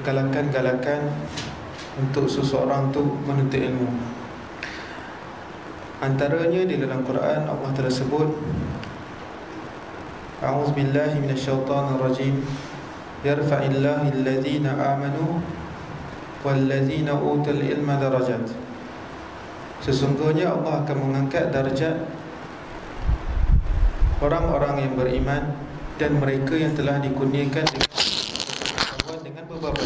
galakan-galakan untuk seseorang tu menuntut ilmu. Antaranya di dalam Quran Allah telah sebut, A'udzubillahi minasyaitonirrajim, yarfa'illahu alladhina amanu walladzina utul ilma darajat. Sesungguhnya Allah akan mengangkat darjat orang-orang yang beriman dan mereka yang telah dikurniakan dengan beberapa.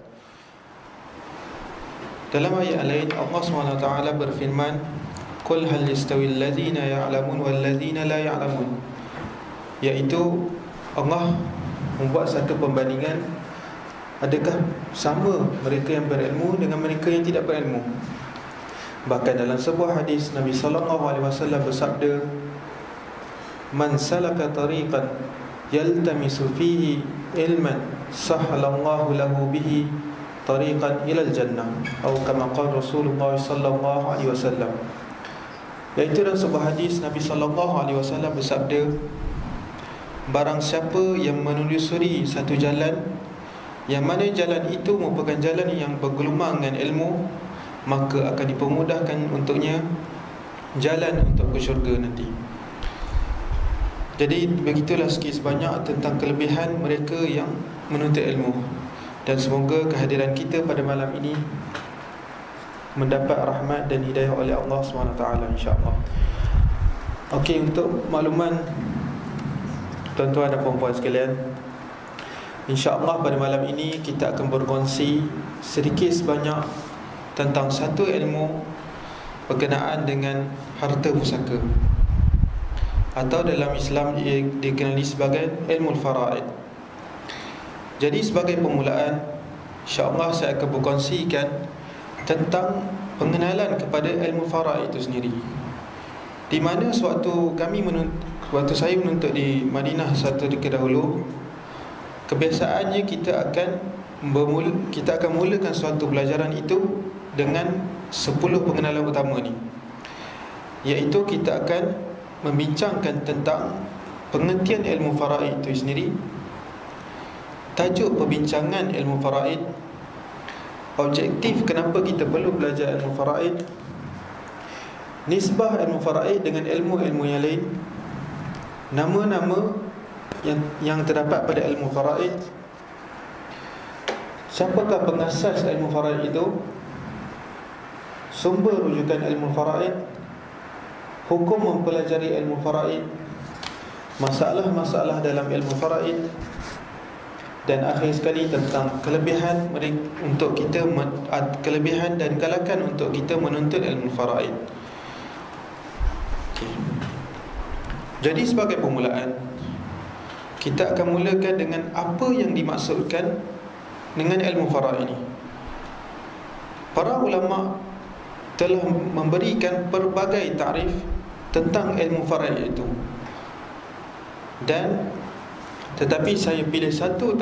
Dalam ayat lain Allah SWT berfirman, Qul hal yastawil ladzina ya'lamun wal ladzina la ya'lamun, iaitu Allah membuat satu pembandingan, adakah sama mereka yang berilmu dengan mereka yang tidak berilmu. Bahkan dalam sebuah hadis Nabi SAW bersabda, Man salaka tariqan yaltamisu fihi ilman sahhalallahu lahu bihi tariqan ilal jannah, atau kama qala Rasulullah sallallahu alaihi wasallam. Iaitu dalam sebuah hadis Nabi SAW bersabda, barang siapa yang menelusuri satu jalan, yang mana jalan itu merupakan jalan yang bergelumang dengan ilmu, maka akan dipermudahkan untuknya jalan untuk ke syurga nanti. Jadi begitulah sikit sebanyak tentang kelebihan mereka yang menuntut ilmu. Dan semoga kehadiran kita pada malam ini mendapat rahmat dan hidayah oleh Allah SWT, insya-Allah. Okey, untuk makluman tuan-tuan dan puan-puan sekalian, insya-Allah pada malam ini kita akan berkongsi sedikit sebanyak tentang satu ilmu berkenaan dengan harta pusaka, atau dalam Islam dikenali sebagai ilmu al-faraid. Jadi sebagai permulaan, insya-Allah saya akan berkongsikan tentang pengenalan kepada ilmu faraid itu sendiri. Di mana waktu saya menuntut di Madinah satu dekade dahulu, kebiasaannya kita akan mulakan suatu pelajaran itu dengan 10 pengenalan utama ni, iaitu kita akan membincangkan tentang pengertian ilmu faraid itu sendiri, tajuk perbincangan ilmu faraid, objektif kenapa kita perlu belajar ilmu faraid, nisbah ilmu faraid dengan ilmu-ilmu yang lain, nama-nama yang terdapat pada ilmu faraid, siapakah pengasas ilmu faraid itu, sumber rujukan ilmu faraid, hukum mempelajari ilmu faraid, masalah-masalah dalam ilmu faraid, dan akhir sekali tentang kelebihan dan galakan untuk kita menuntut ilmu faraid. Jadi sebagai permulaan, kita akan mulakan dengan apa yang dimaksudkan dengan ilmu faraid ini. Para ulama telah memberikan pelbagai takrif tentang ilmu faraid itu, tetapi saya pilih satu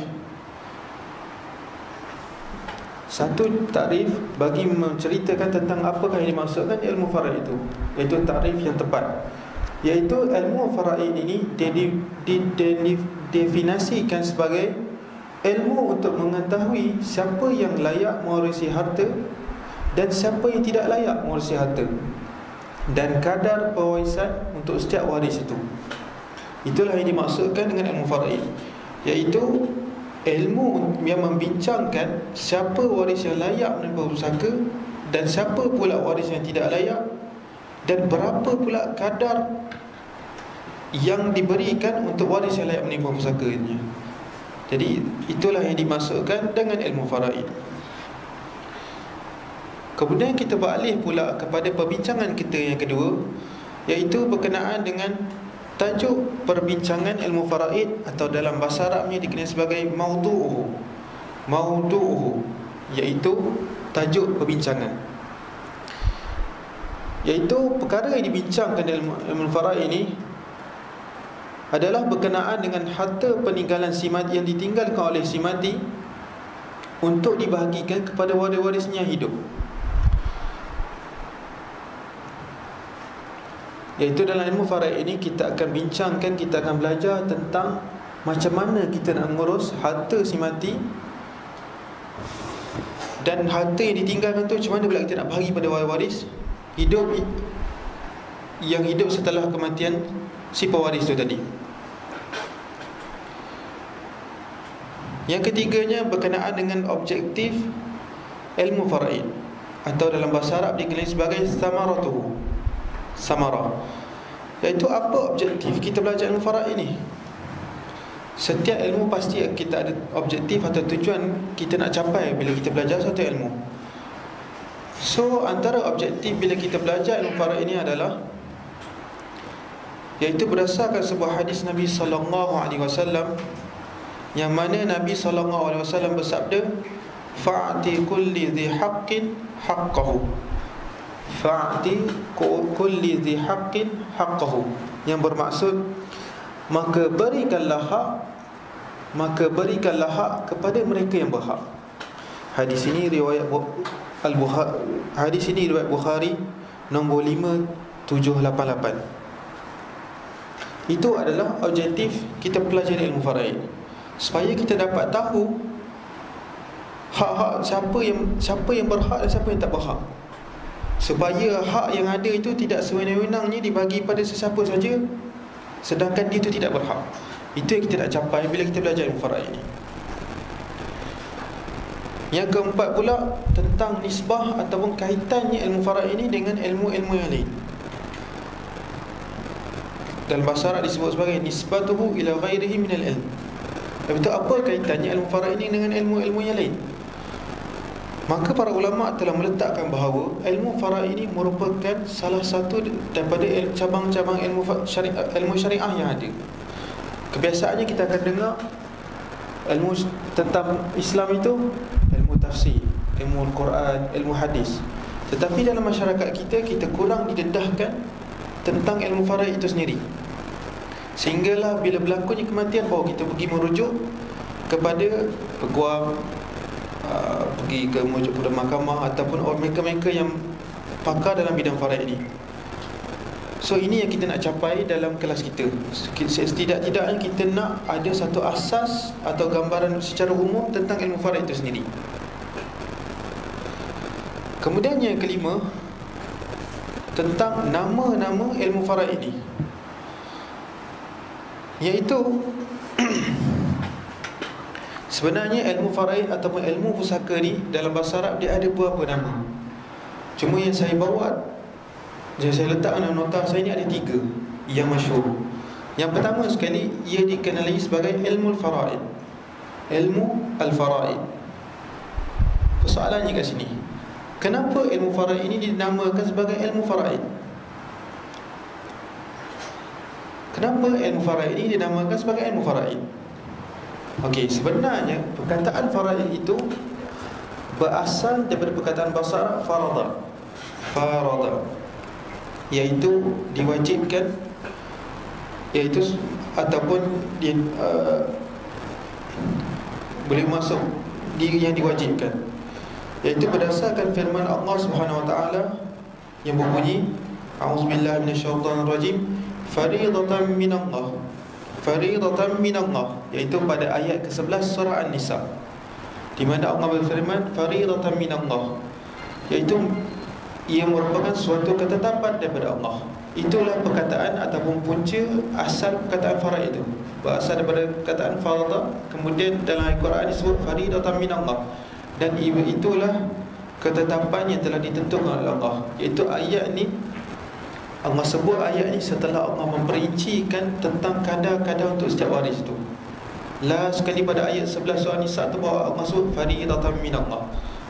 takrif bagi menceritakan tentang apakah yang dimaksudkan ilmu faraid itu, iaitu takrif yang tepat. Iaitu ilmu faraid ini didefinisikan sebagai ilmu untuk mengetahui siapa yang layak mewarisi harta dan siapa yang tidak layak mewarisi harta, dan kadar pewarisan untuk setiap waris itu. Itulah yang dimaksudkan dengan ilmu faraid, iaitu ilmu yang membincangkan siapa waris yang layak menerima pusaka dan siapa pula waris yang tidak layak, dan berapa pula kadar yang diberikan untuk waris yang layak menerima pusakanya. Jadi itulah yang dimaksudkan dengan ilmu faraid. Kemudian kita beralih pula kepada perbincangan kita yang kedua, iaitu berkenaan dengan tajuk perbincangan ilmu faraid, atau dalam bahasa Arabnya dikenal sebagai maudu'uhu, iaitu tajuk perbincangan. Iaitu perkara yang dibincangkan dalam ilmu faraid ini adalah berkenaan dengan harta peninggalan si mati yang ditinggalkan oleh si mati untuk dibahagikan kepada waris-warisnya hidup. Iaitu dalam ilmu faraid ini kita akan bincangkan, kita akan belajar tentang macam mana kita nak mengurus harta si mati Dan harta yang ditinggalkan tu, macam mana pula kita nak bahagi pada waris? Yang hidup setelah kematian si pewaris tu tadi. Yang ketiganya berkenaan dengan objektif ilmu faraid, atau dalam bahasa Arab dikenali sebagai samaratuhu, samarah, iaitu apa objektif kita belajar ilmu faraid ni. Setiap ilmu pasti kita ada objektif atau tujuan kita nak capai bila kita belajar satu ilmu. So antara objektif bila kita belajar ilmu faraid ini adalah, iaitu berdasarkan sebuah hadis Nabi SAW, yang mana Nabi SAW bersabda, fa'ati kulli dhi haqqin haqqahu, fa'ati kulli dhi haqqin haqqahu, yang bermaksud maka berikanlah hak kepada mereka yang berhak. Hadis ini riwayat Bukhari nombor 5788. Itu adalah objektif kita pelajari ilmu faraid, supaya kita dapat tahu hak-hak siapa yang berhak dan siapa yang tak berhak, supaya hak yang ada itu tidak sewenang-wenangnya dibagi pada sesiapa saja, sedangkan dia itu tidak berhak. Itu yang kita nak capai bila kita belajar ilmu faraid ini. Yang keempat pula, tentang nisbah ataupun kaitannya ilmu faraid ini dengan ilmu-ilmu yang lain. Dalam bahasa Arab disebut sebagai nisbatuhu ila ghairihi minal ilm. Betul, apa kaitannya ilmu faraid ini dengan ilmu-ilmu yang lain? Maka para ulama telah meletakkan bahawa ilmu faraid ini merupakan salah satu daripada cabang-cabang ilmu syariah yang ada. Kebiasaannya kita akan dengar ilmu tentang Islam itu ilmu tafsir, ilmu Al-Quran, ilmu hadis. Tetapi dalam masyarakat kita kurang didedahkan tentang ilmu faraid itu sendiri, sehinggalah bila berlakunya kematian baru kita pergi merujuk kepada peguam, pergi ke merujuk kepada mahkamah ataupun mereka-mereka yang pakar dalam bidang faraid ini. So ini yang kita nak capai dalam kelas kita. Setidak-tidaknya kita nak ada satu asas atau gambaran secara umum tentang ilmu faraid itu sendiri. Kemudian yang kelima, tentang nama-nama ilmu faraid ini, iaitu sebenarnya ilmu faraid ataupun ilmu pusaka ni dalam bahasa Arab dia ada beberapa nama. Cuma yang saya bawa, yang saya letak dalam nota saya ni ada 3 yang masyhur. Yang pertama sekali, ia dikenali sebagai ilmu al-faraid. Ilmu al-faraid. Persoalannya kat sini, kenapa ilmu faraid ini dinamakan sebagai ilmu faraid? Kenapa ilmu faraid ini dinamakan sebagai ilmu faraid? Okey, sebenarnya perkataan faraid itu berasal daripada perkataan bahasa Arab farada, iaitu diwajibkan, iaitu ataupun boleh masuk yang diwajibkan, iaitu berdasarkan firman Allah Subhanahu Wa Taala yang berbunyi, a'udzubillahi minasyaitonirrajim, fariidatan minallah, fariidatan minallah, iaitu pada ayat ke-11 surah An-Nisa, di mana Allah berfirman fariidatan minallah, iaitu ia merupakan suatu ketetapan daripada Allah. Itulah perkataan ataupun punca asal perkataan faraid itu, berasal daripada perkataan farada, kemudian dalam Al-Quran disebut fariidatan minallah, dan itulah ketetapan yang telah ditentukan oleh Allah. Iaitu ayat ni, Allah sebut ayat ni setelah Allah memperincikan tentang kadar-kadar untuk setiap waris itu. Last sekali pada ayat 11 surah Nisa tu bahawa Allah sebut fariidatan minallah,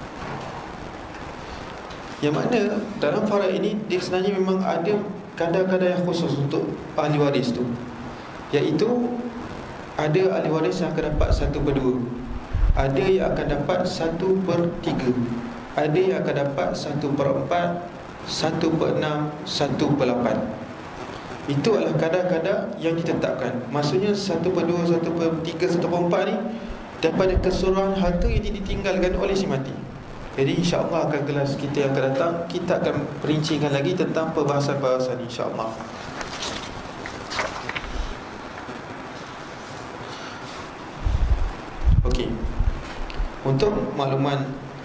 yang mana dalam faraid ini dia sebenarnya memang ada kadar-kadar yang khusus untuk ahli waris tu, iaitu ada ahli waris yang akan dapat 1/2, ada yang akan dapat 1/3, ada yang akan dapat 1/4, 1/6, 1/8. Itu adalah kadar-kadar yang ditetapkan. Maksudnya 1/2, 1/3, 1/4 ni daripada keseluruhan harta yang ditinggalkan oleh si mati. Jadi insya-Allah akan kelas kita yang akan datang, kita akan perincikan lagi tentang perbahasan-perbahasan insya-Allah. Okey. Untuk makluman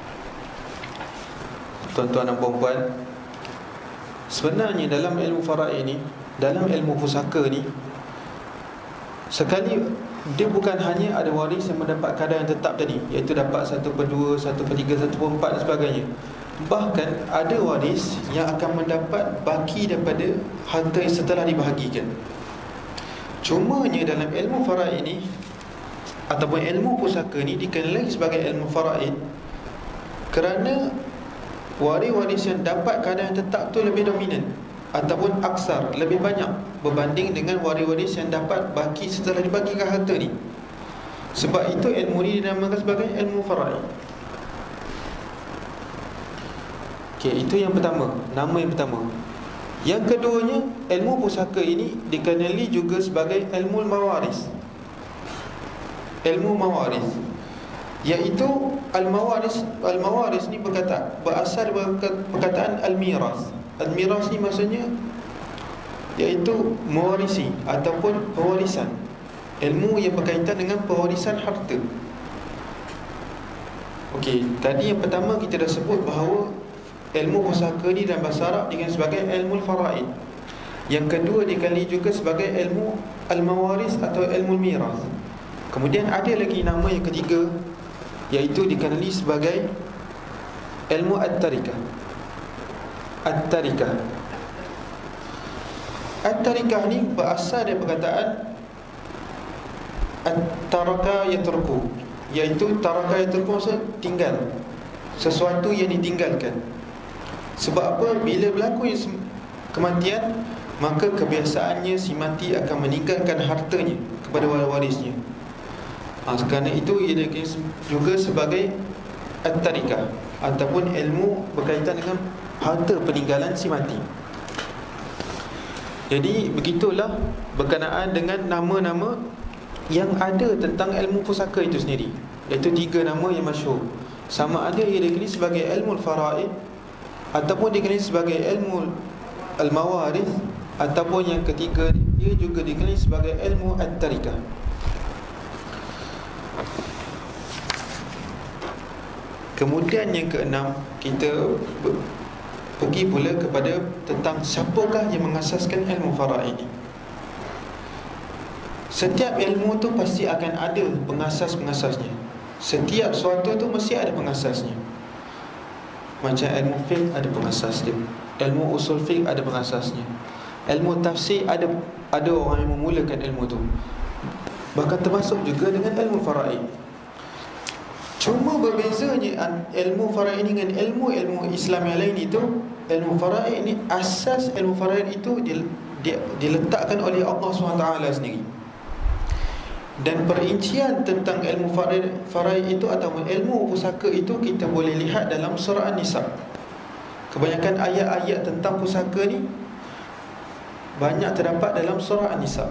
tuan-tuan dan puan-puan, sebenarnya dalam ilmu faraid ni, dalam ilmu pusaka ni, sekali dia bukan hanya ada waris yang mendapat kadar yang tetap tadi, iaitu dapat 1/2, 1/3, 1/4 dan sebagainya. Bahkan ada waris yang akan mendapat baki daripada harta setelah dibahagikan. Cumanya dalam ilmu faraid ni ataupun ilmu pusaka ni dikenali sebagai ilmu faraid kerana waris-waris yang dapat kadar yang tetap tu lebih dominan ataupun aksar, lebih banyak berbanding dengan waris-waris yang dapat baki setelah dibagikan harta ni. Sebab itu ilmu ni dinamakan sebagai ilmu faraid. Okey, itu yang pertama, nama yang pertama. Yang keduanya, ilmu pusaka ini dikenali juga sebagai ilmu mawaris. Ilmu mawaris, iaitu al-mawaris ni berasal dari perkataan al-miras. Al-miras ni maksudnya iaitu mewarisi ataupun pewarisan. Ilmu yang berkaitan dengan pewarisan harta. Okey, tadi yang pertama kita dah sebut bahawa ilmu pusaka ni dalam bahasa Arab dikenali sebagai ilmu faraid. Yang kedua dikenali juga sebagai ilmu al-mawaris atau ilmu miras. Kemudian ada lagi nama yang ketiga, iaitu dikenali sebagai ilmu at-tarikah. At-tarikah. At-tarikah ni berasal dari perkataan at-taraka yatruku, iaitu taraka yatruku maksud tinggal, sesuatu yang ditinggalkan. Sebab apa? Bila berlaku kematian, maka kebiasaannya si mati akan meninggalkan hartanya kepada warisnya. Kerana itu ia juga sebagai at-tarikah ataupun ilmu berkaitan dengan harta peninggalan si mati. Jadi begitulah berkenaan dengan nama-nama yang ada tentang ilmu pusaka itu sendiri, iaitu 3 nama yang masyhur. Sama ada ia dikenali sebagai ilmu faraid ataupun dikenali sebagai ilmu al-mawaris, ataupun yang ketiga dia juga dikenali sebagai ilmu at-tarikah. Kemudian yang keenam, kita pergi pula kepada tentang siapakah yang mengasaskan ilmu faraid ini. Setiap ilmu tu pasti akan ada pengasas-pengasasnya. Setiap suatu tu mesti ada pengasasnya. Macam ilmu fiqh ada pengasas dia, ilmu usul fiqh ada pengasasnya, ilmu tafsir ada orang yang memulakan ilmu tu. Bahkan termasuk juga dengan ilmu faraid. Cuma berbezanya ilmu faraid ini dengan ilmu-ilmu Islam yang lain itu, ilmu faraid ini, asas ilmu faraid itu diletakkan oleh Allah SWT sendiri. Dan perincian tentang ilmu faraid itu ataupun ilmu pusaka itu kita boleh lihat dalam surah An-Nisa. Kebanyakan ayat-ayat tentang pusaka ni banyak terdapat dalam surah An-Nisa,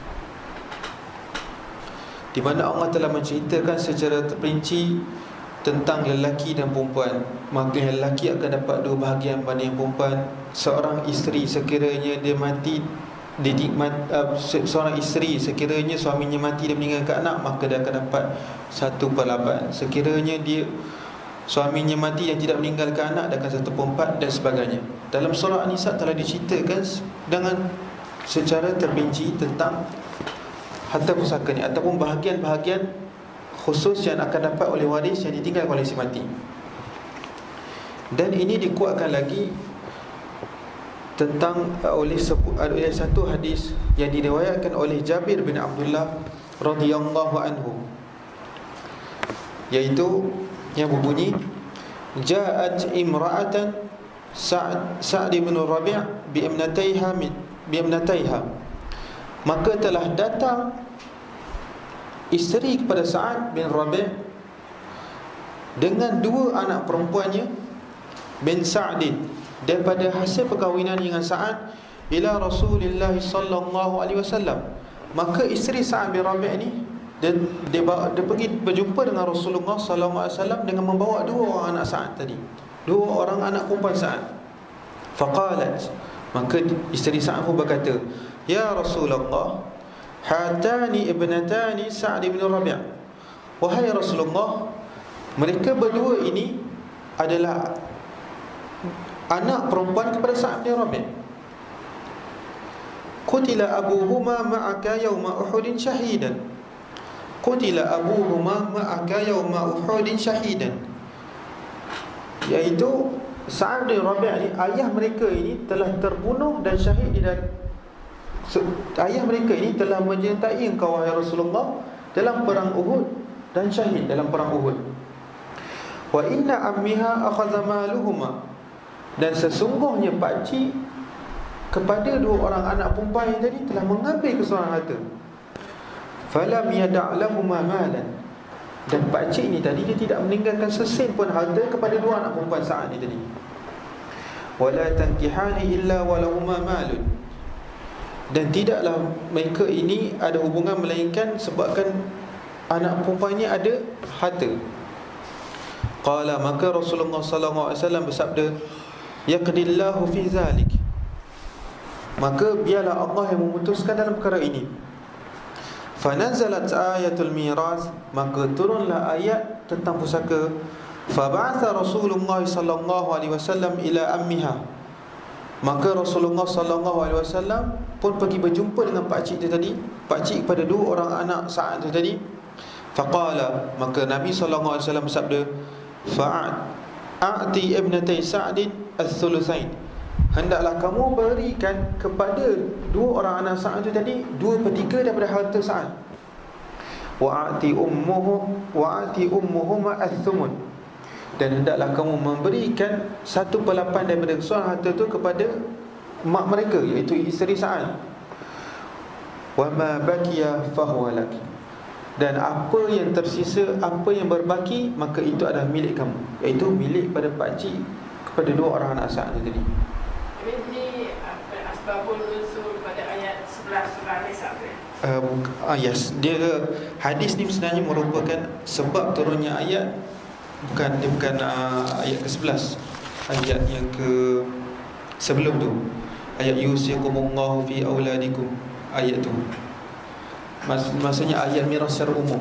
di mana Allah telah menceritakan secara terperinci tentang lelaki dan perempuan. Maka yang lelaki akan dapat 2 bahagian berbanding yang perempuan. Seorang isteri sekiranya dia mati, seorang isteri sekiranya suaminya mati dan meninggalkan anak, maka dia akan dapat 1/8. Sekiranya dia suaminya mati dan tidak meninggalkan anak, dia akan 1/4 dan sebagainya. Dalam surah An-Nisa telah diceritakan dengan secara terperinci tentang harta pusaka ni ataupun bahagian-bahagian khusus yang akan dapat oleh waris yang ditinggalkan oleh si mati. Dan ini dikuatkan lagi tentang oleh satu hadis yang diriwayatkan oleh Jabir bin Abdullah radhiyallahu anhu, iaitu yang berbunyi, ja'at imra'atan Sa'd bin Rabi' bi ibnatayha, maka telah datang isteri kepada Sa'ad bin Rabi' dengan 2 anak perempuannya bin Sa'din daripada hasil perkahwinan dengan Sa'ad ila Rasulullah sallallahu alaihi wasallam. Maka isteri Sa'ad bin Rabi' ni dia pergi berjumpa dengan Rasulullah sallallahu alaihi wasallam dengan membawa 2 orang anak Sa'ad tadi, 2 orang anak perempuan Sa'ad. Faqalat, maka isteri Sa'ad pun berkata, ya Rasulullah, hatani ibnatani Sa'd bin Rabi'. Wahai Rasulullah, Mereka berdua ini adalah anak perempuan kepada Sa'ad bin Rabi'. Qutila abuhuma ma'aka yawma Uhudin syahidan. Qutila abuhuma ma'aka yawma Uhudin syahidan, iaitu Sa'ad bin Rabi' ni, ayah mereka ini telah terbunuh dan syahid di dalam, ayah mereka ini telah menyertai engkau wahai Rasulullah dalam perang Uhud dan syahid dalam perang Uhud. Wa inna ammiha akhadha maluhuma, dan sesungguhnya pakcik kepada dua orang anak perempuan yang tadi telah mengambil keseluruhan harta. Falam yada'lahuma malan, dan pakcik ni tadi dia tidak meninggalkan sesen pun harta kepada dua anak perempuan Sa'ad ni tadi. Wala tankihani illa walahuma malun, dan tidaklah mereka ini ada hubungan melainkan sebabkan anak perempuan ini ada harta. Qala, maka Rasulullah sallallahu alaihi wasallam bersabda, yaqdillahu fi zalik, maka biarlah Allah yang memutuskan dalam perkara ini. Fanazalat ayatul miras, maka turunlah ayat tentang pusaka. Fab'atha Rasulullah sallallahu alaihi wasallam ila ammiha, maka Rasulullah sallallahu alaihi wasallam pun pergi berjumpa dengan pakcik dia tadi, pakcik kepada dua orang anak Sa'ad tu tadi. Faqala, maka Nabi sallallahu alaihi wasallam bersabda, fa'ati ibnatai Sa'din al-thuluthain, hendaklah kamu berikan kepada dua orang anak Sa'ad itu tadi 2/3 daripada harta Sa'ad. Wa'ati ummuhuma al-thumun, dan hendaklah kamu memberikan 1/8 daripada keseluruhan harta itu kepada mak mereka, iaitu isteri Sa'ad. Wa ma baqiya fahuwa lak, dan apa yang tersisa, apa yang berbaki, maka itu adalah milik kamu, iaitu milik pada pakcik kepada dua orang anak Sa'ad itu tadi. Ini asbabul nuzul pada ayat 11 surah An-Nisa. Yes, dia hadis ni sebenarnya merupakan sebab turunnya ayat, bukan ayat ke-11, ayat yang ke sebelum tu, ayat yusikumullahu fi auladikum, ayat tu. Maksudnya ayat miras secara umum.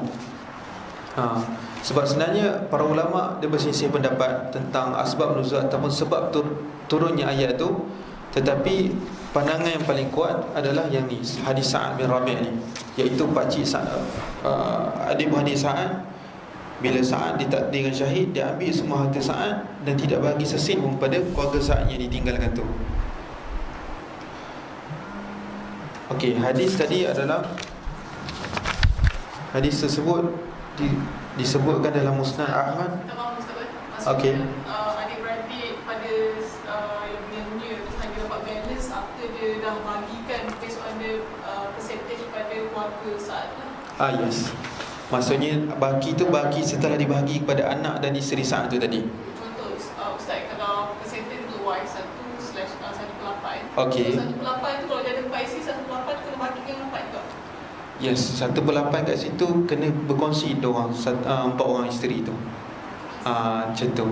Sebab sebenarnya para ulama dia berselisih pendapat tentang asbab nuzul ataupun sebab turunnya ayat tu, tetapi pandangan yang paling kuat adalah yang ni, hadis Sa'ad bin Rabi' ni, iaitu pakcik Sa'ad, adik-beradik Sa'ad, bila Sa'ad ditakdirkan syahid, dia ambil semua harta Sa'ad dan tidak bagi sesin pun pada keluarga Sa'ad yang ditinggalkan tu. Okey, hadis tadi adalah, hadis tersebut disebutkan dalam Musnad Ahmad. Okey. Adik-beradik pada yang punya terus lagi dapat balance after dia dah bagikan based on the percentage pada keluarga Sa'ad lah. Yes. Maksudnya baki tu bagi setelah dibahagi kepada anak dan isteri Sa'ad tu tadi. Contoh Ustaz, kalau percentage untuk wife 1/8. Okey. 1/8 tu kalau dia ada 4 isteri, 1/8 kena bagikan 4 juga. Yes, 1/8 kat situ kena berkongsi 4 orang isteri tu. Macam tu.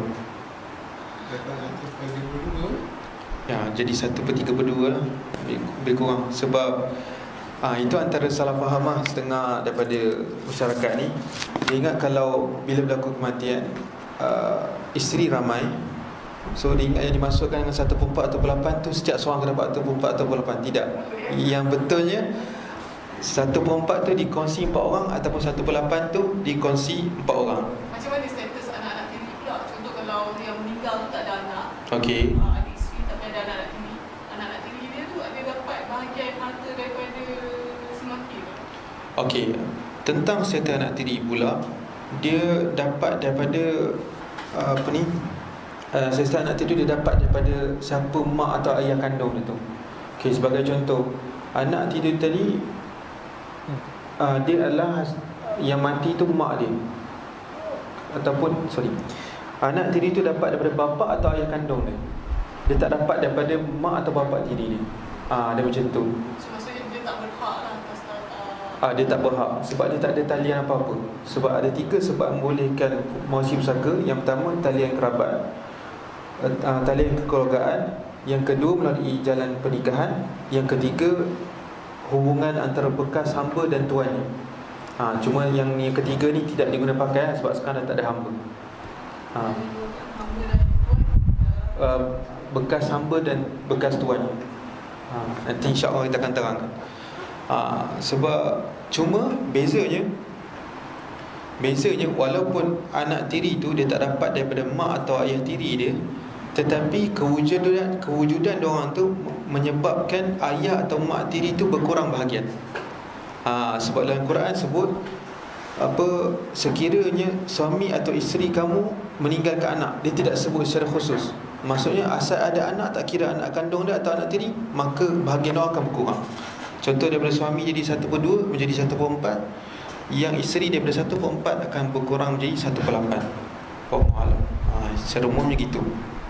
Ya, jadi 1/3/2 lah, lebih kurang. Sebab itu antara salah faham setengah daripada masyarakat ni. Dia ingat kalau bila berlaku kematian isteri ramai, so dia ingat yang dimasukkan dengan 1/4 atau 8 tu setiap seorang kena dapat 1/4 atau 8. Tidak. Yang betulnya 1/4 tu dikongsi 4 orang, ataupun 1/8 tu dikongsi 4 orang. Macam mana status anak-anak tiri pula? Contoh kalau yang meninggal tu tak ada anak, Okey. adik isteri tapi ada anak-anak tiri, anak-anak tiri dia tu ada dapat bahagian harta daripada semati tu? Okey, tentang serta anak tiri pula, dia dapat daripada serta anak tiri dia dapat daripada siapa mak atau ayah kandung dia tu. Okey, sebagai contoh, anak tiri tadi dia adalah yang mati tu mak dia, ataupun anak tiri tu dapat daripada bapa atau ayah kandung dia. Dia tak dapat daripada mak atau bapa tiri dia. Dia macam tu. So, maksudnya dia tak berhak lah atas Dia tak berhak sebab dia tak ada talian apa-apa. Sebab ada 3 sebab membolehkan mawasi pusaka. Yang pertama, talian kerabat, talian kekeluargaan. Yang kedua, melalui jalan pernikahan. Yang ketiga, hubungan antara bekas hamba dan tuannya. Cuma yang ketiga ni tidak diguna pakai sebab sekarang dah tak ada hamba. Hamba dan tuan, bekas hamba dan bekas tuan. Nanti insya-Allah kita akan terangkan. Sebab cuma bezanya walaupun anak tiri tu dia tak dapat daripada mak atau ayah tiri dia, tetapi kewujudan diorang tu menyebabkan ayah atau mak tiri tu berkurang bahagian. Sebab dalam Quran sebut sekiranya suami atau isteri kamu meninggalkan anak, dia tidak sebut secara khusus. Maksudnya asal ada anak, tak kira anak kandung dia atau anak tiri, maka bahagian orang akan berkurang. Contoh, daripada suami jadi 1/2 menjadi 1/4, yang isteri daripada 1/4 akan berkurang menjadi 1/8. Secara umumnya gitu.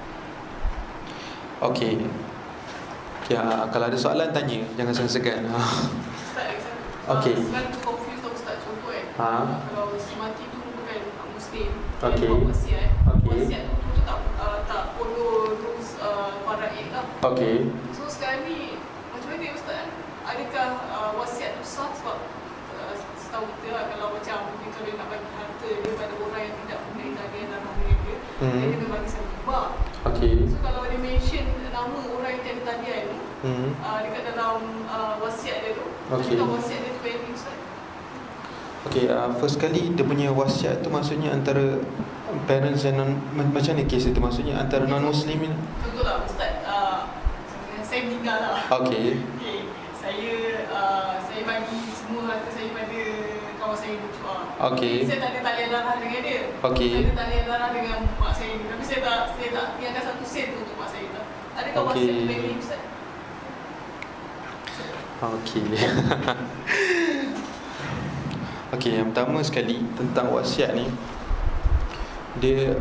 Okey. Kalau ada soalan tanya, jangan segan-segan. Okey. Sekarang confuse tau Ustaz. Contoh kalau si mati tu bukan Muslim, Okey. wasiat. Okey. Wasiat tu tak follow rules faraid lah. Okey. So sekarang ni macam mana Ustaz? Adakah wasiat tu sah? Sebab setahu kita lah, kalau macam kalau dia nak bagi harta dia pada orang yang tidak mempunyai talian darah dengan dia, dia kena bagi satu kubah. Okey. So kalau dia mention nama orang yang tiada talian tu dekat dalam wasiat dia tu, adakah wasiat dia tu valid Ustaz? Okey, first kali dia punya wasiat tu maksudnya antara parents dan macam ni kes itu, maksudnya antara non-muslimin. Contohlah Ustaz, saya meninggal lah. Okey. Saya bagi semua harta saya pada kawan saya bercua. Okey. Saya tak ada talian darah dengan dia. Okey. Saya ada talian darah dengan mak saya ni. Tapi saya tak tinggalkan satu sen tu untuk mak saya tak. Adakah wasiat tu valid Ustaz? Okey. Okey, yang pertama sekali tentang wasiat ni, dia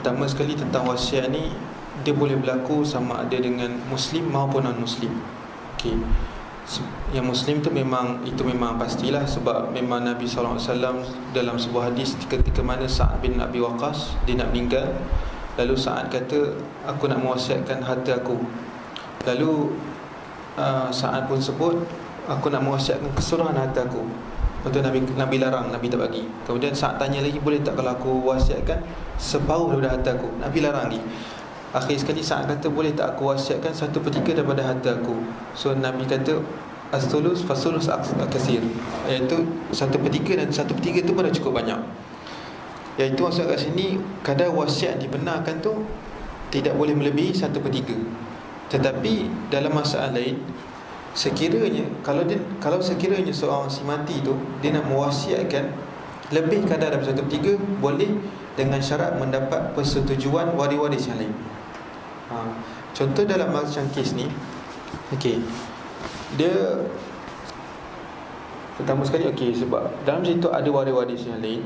boleh berlaku sama ada dengan muslim maupun non-muslim. Okey. Yang muslim tu memang pastilah, sebab memang Nabi SAW dalam sebuah hadis ketika mana Sa'ad bin Abi Waqqas dia nak meninggal, lalu Sa'ad kata, aku nak mewasiatkan harta aku. Lalu Sa'ad pun sebut, aku nak mewasiatkan keseluruhan harta aku. Lepas tu Nabi larang, Nabi tak bagi. Kemudian Sa'ad tanya lagi, boleh tak kalau aku wasiatkan separuh daripada harta aku? Nabi larang lagi. Akhir sekali Sa'ad kata, boleh tak aku wasiatkan 1/3 daripada harta aku? So Nabi kata, as-sulus fasulus kasir, iaitu 1/3 dan 1/3 tu pun dah cukup banyak. Iaitu maksud kat sini, kadar wasiat dibenarkan tu tidak boleh melebihi 1/3. Tetapi dalam masalah lain, sekiranya kalau sekiranya seorang si mati tu dia nak mewasiatkan lebih kadar daripada 1/3, boleh dengan syarat mendapat persetujuan waris-waris yang lain. Contoh dalam macam kes ni, okey, dia pertama sekali sebab dalam situ ada waris-waris yang lain,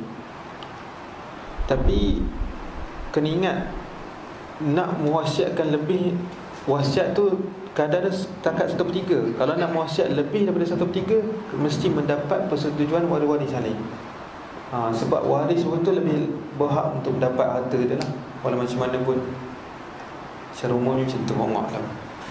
tapi kena ingat, nak mewasiatkan lebih, wasiat tu kadar setakat 1/3. Kalau nak mewasiat lebih daripada 1/3, mesti mendapat persetujuan waris-waris yang lain. Sebab waris pun tu lebih berhak untuk mendapat harta dia lah, walau macam mana pun. Secara umumnya macam tu, Allah lah.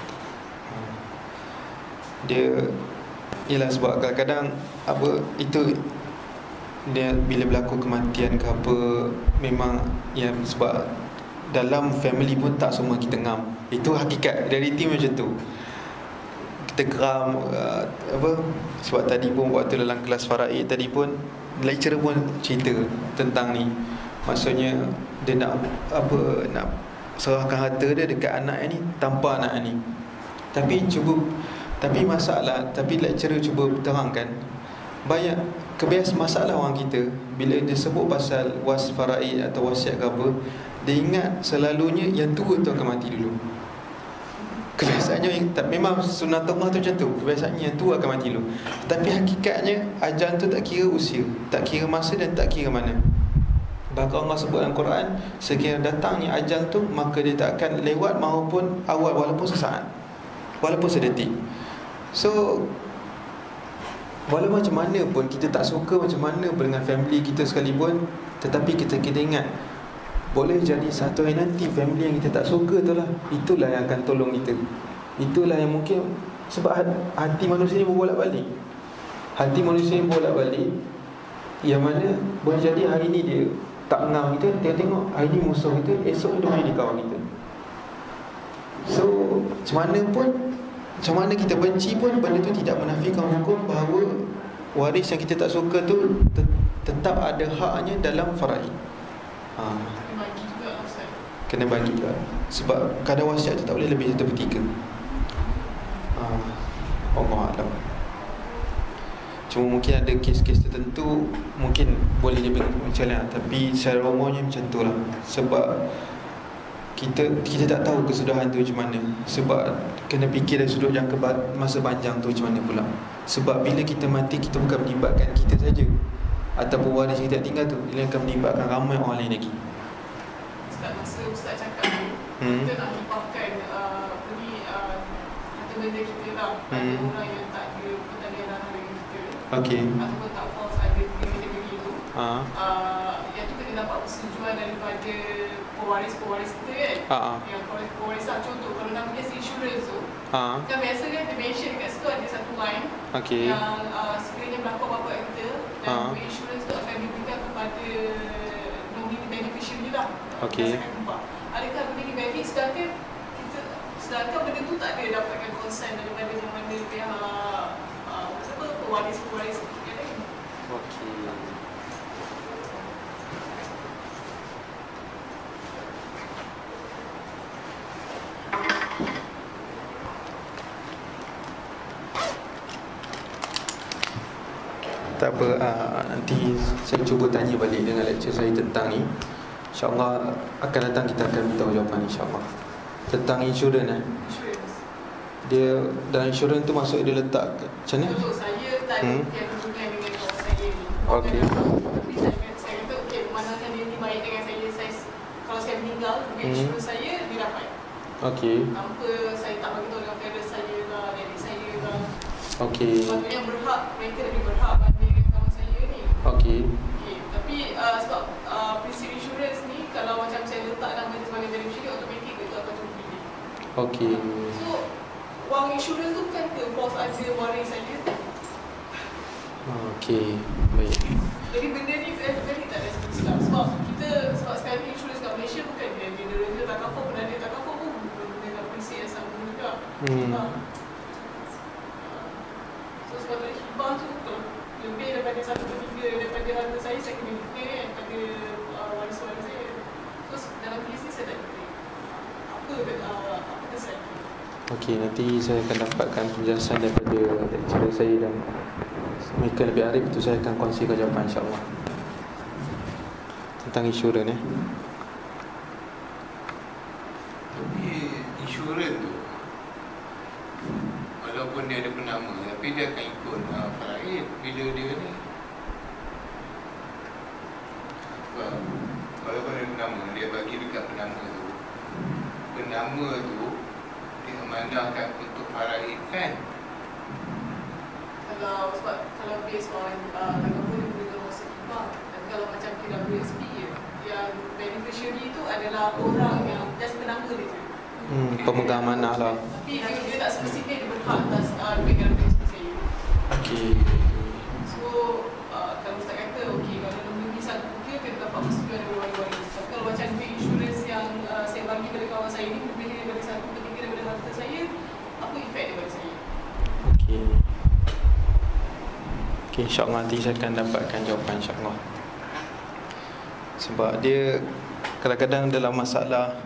Dia ialah sebab kadang-kadang itu dia bila berlaku kematian ke apa, memang sebab dalam family pun tak semua kita ngam. Itu hakikat, realiti macam tu. Kita geram sebab tadi pun waktu dalam kelas faraid tadi pun lecturer pun cerita tentang ni. Maksudnya dia nak serahkan harta dia dekat anak ni tanpa anak ni. Tapi lecturer cuba terangkan, banyak masalah orang kita bila dia sebut pasal faraid atau wasiat ke apa, dia ingat selalunya yang tua tu akan mati dulu. Kebiasaannya memang sunatullah tu macam tu, kebiasaannya yang tua akan mati dulu. Tapi hakikatnya ajal tu tak kira usia, tak kira masa dan tak kira mana. Bahkan Allah sebut dalam Quran, sekiranya datangnya ajal tu, maka dia tak akan lewat maupun awal, walaupun sesaat, walaupun sedetik. So walau macam mana pun kita tak suka macam mana pun dengan family kita sekalipun, tetapi kita ingat, boleh jadi satu hari nanti family yang kita tak suka tu lah, itulah yang akan tolong kita. Itulah yang mungkin, sebab hati manusia ni berbolak-balik. Hati manusia ni berbolak-balik, yang mana boleh jadi hari ni dia tak ngam kita, tengok hari ni musuh kita, esok dia boleh kawan kita. So macam mana kita benci pun, benda tu tidak menafikan hukum bahawa waris yang kita tak suka tu tetap ada haknya dalam faraid. Kena bagi juga. Sebab kadar wasiat tu tak boleh lebih 1/3. Allah Alam. Cuma mungkin ada kes-kes tertentu mungkin boleh dia macam lah, tapi secara umumnya macam tu lah. Sebab kita tak tahu kesudahan tu macam mana. Sebab kena fikir dari sudut jangka masa panjang tu macam mana pula. Sebab bila kita mati, kita bukan melibatkan kita saja ataupun waris kita yang tinggal tu, dia akan melibatkan ramai orang lain lagi. Masa Ustaz cakap tu, kita nak limpahkan harta benda kita lah pada orang yang tak ada pertanian tanah dengan kita, ataupun tak force ada kategori tu. Yang tu kena dapat persetujuan daripada pewaris-pewaris kita kan. Yang pewaris lah, contoh kalau nama dia insurance tu, kan biasa kan dia mention dekat situ ada satu line yang sekiranya berlaku apa-apa kita, dan insurance tu akan diberikan kepada nominee beneficiary lah. Adakah benda ni valid sedangkan benda tu tak ada dapatkan consent daripada mana-mana pihak pewaris-pewaris yang lain. Tak apa, nanti saya cuba tanya balik dengan lecturer saya tentang ni. InsyaAllah akan datang kita akan beritahu jawapan insyaAllah. Tentang insurans dia dalam insurans tu maksud dia letak macam mana? Untuk saya tak ada yang hubungan dengan kawan saya ni. Tapi saya kata memandangkan dia ni baik dengan saya, kalau saya meninggal dengan insurans saya, dia dapat. Tanpa saya tak bagi tahu dengan parents saya lah, adik saya lah. Sepatutnya berhak, mereka lebih berhak banding kawan saya ni. Tapi sebab prinsip insurans ni, kalau macam saya letak nama dia sebagai beneficiary, automatik dia tu akan terpilih. So wang insurans tu bukan ke force ada waris saja. Baik. Jadi benda ni very tak ada Islam. Sebab sekarang ni insurans kat Malaysia bukan dia tak cover, pun ada tak cover pun dengan prinsip yang sama juga. So sepatutnya hibah tu lebih daripada 1/3 daripada harta saya kena declare kan pada waris-waris saya. So dalam kes ni saya tak declare apa kesan. Nanti saya akan dapatkan penjelasan daripada lecturer saya dan mereka lebih arif tu, saya akan kongsikan jawapan insyaAllah tentang insurans Tapi insurans tu walaupun dia ada penama, tapi dia akan ikut faraid bila dia ni. Walaupun ada penama, dia bagi dekat penama tu dia memandangkan untuk faraid kan. Kalau based on tanggapan dia boleh termasuk hibah. Dan kalau macam KWSP yang beneficiary tu adalah orang yang just penama dia je. Pemegang amanah lah. Tapi dia tak spesifik dia berhak atas background saya. So kalau Ustaz kata kalau nombor satu dia kena dapat persetujuan dari waris-waris. Kalau macam insurans yang saya bagi kepada kawan saya ni lebih daripada 1/3 daripada harta saya, apa efek daripada saya? InsyaAllah nanti saya akan dapatkan jawapan insyaAllah. Sebab dia kadang-kadang dalam masalah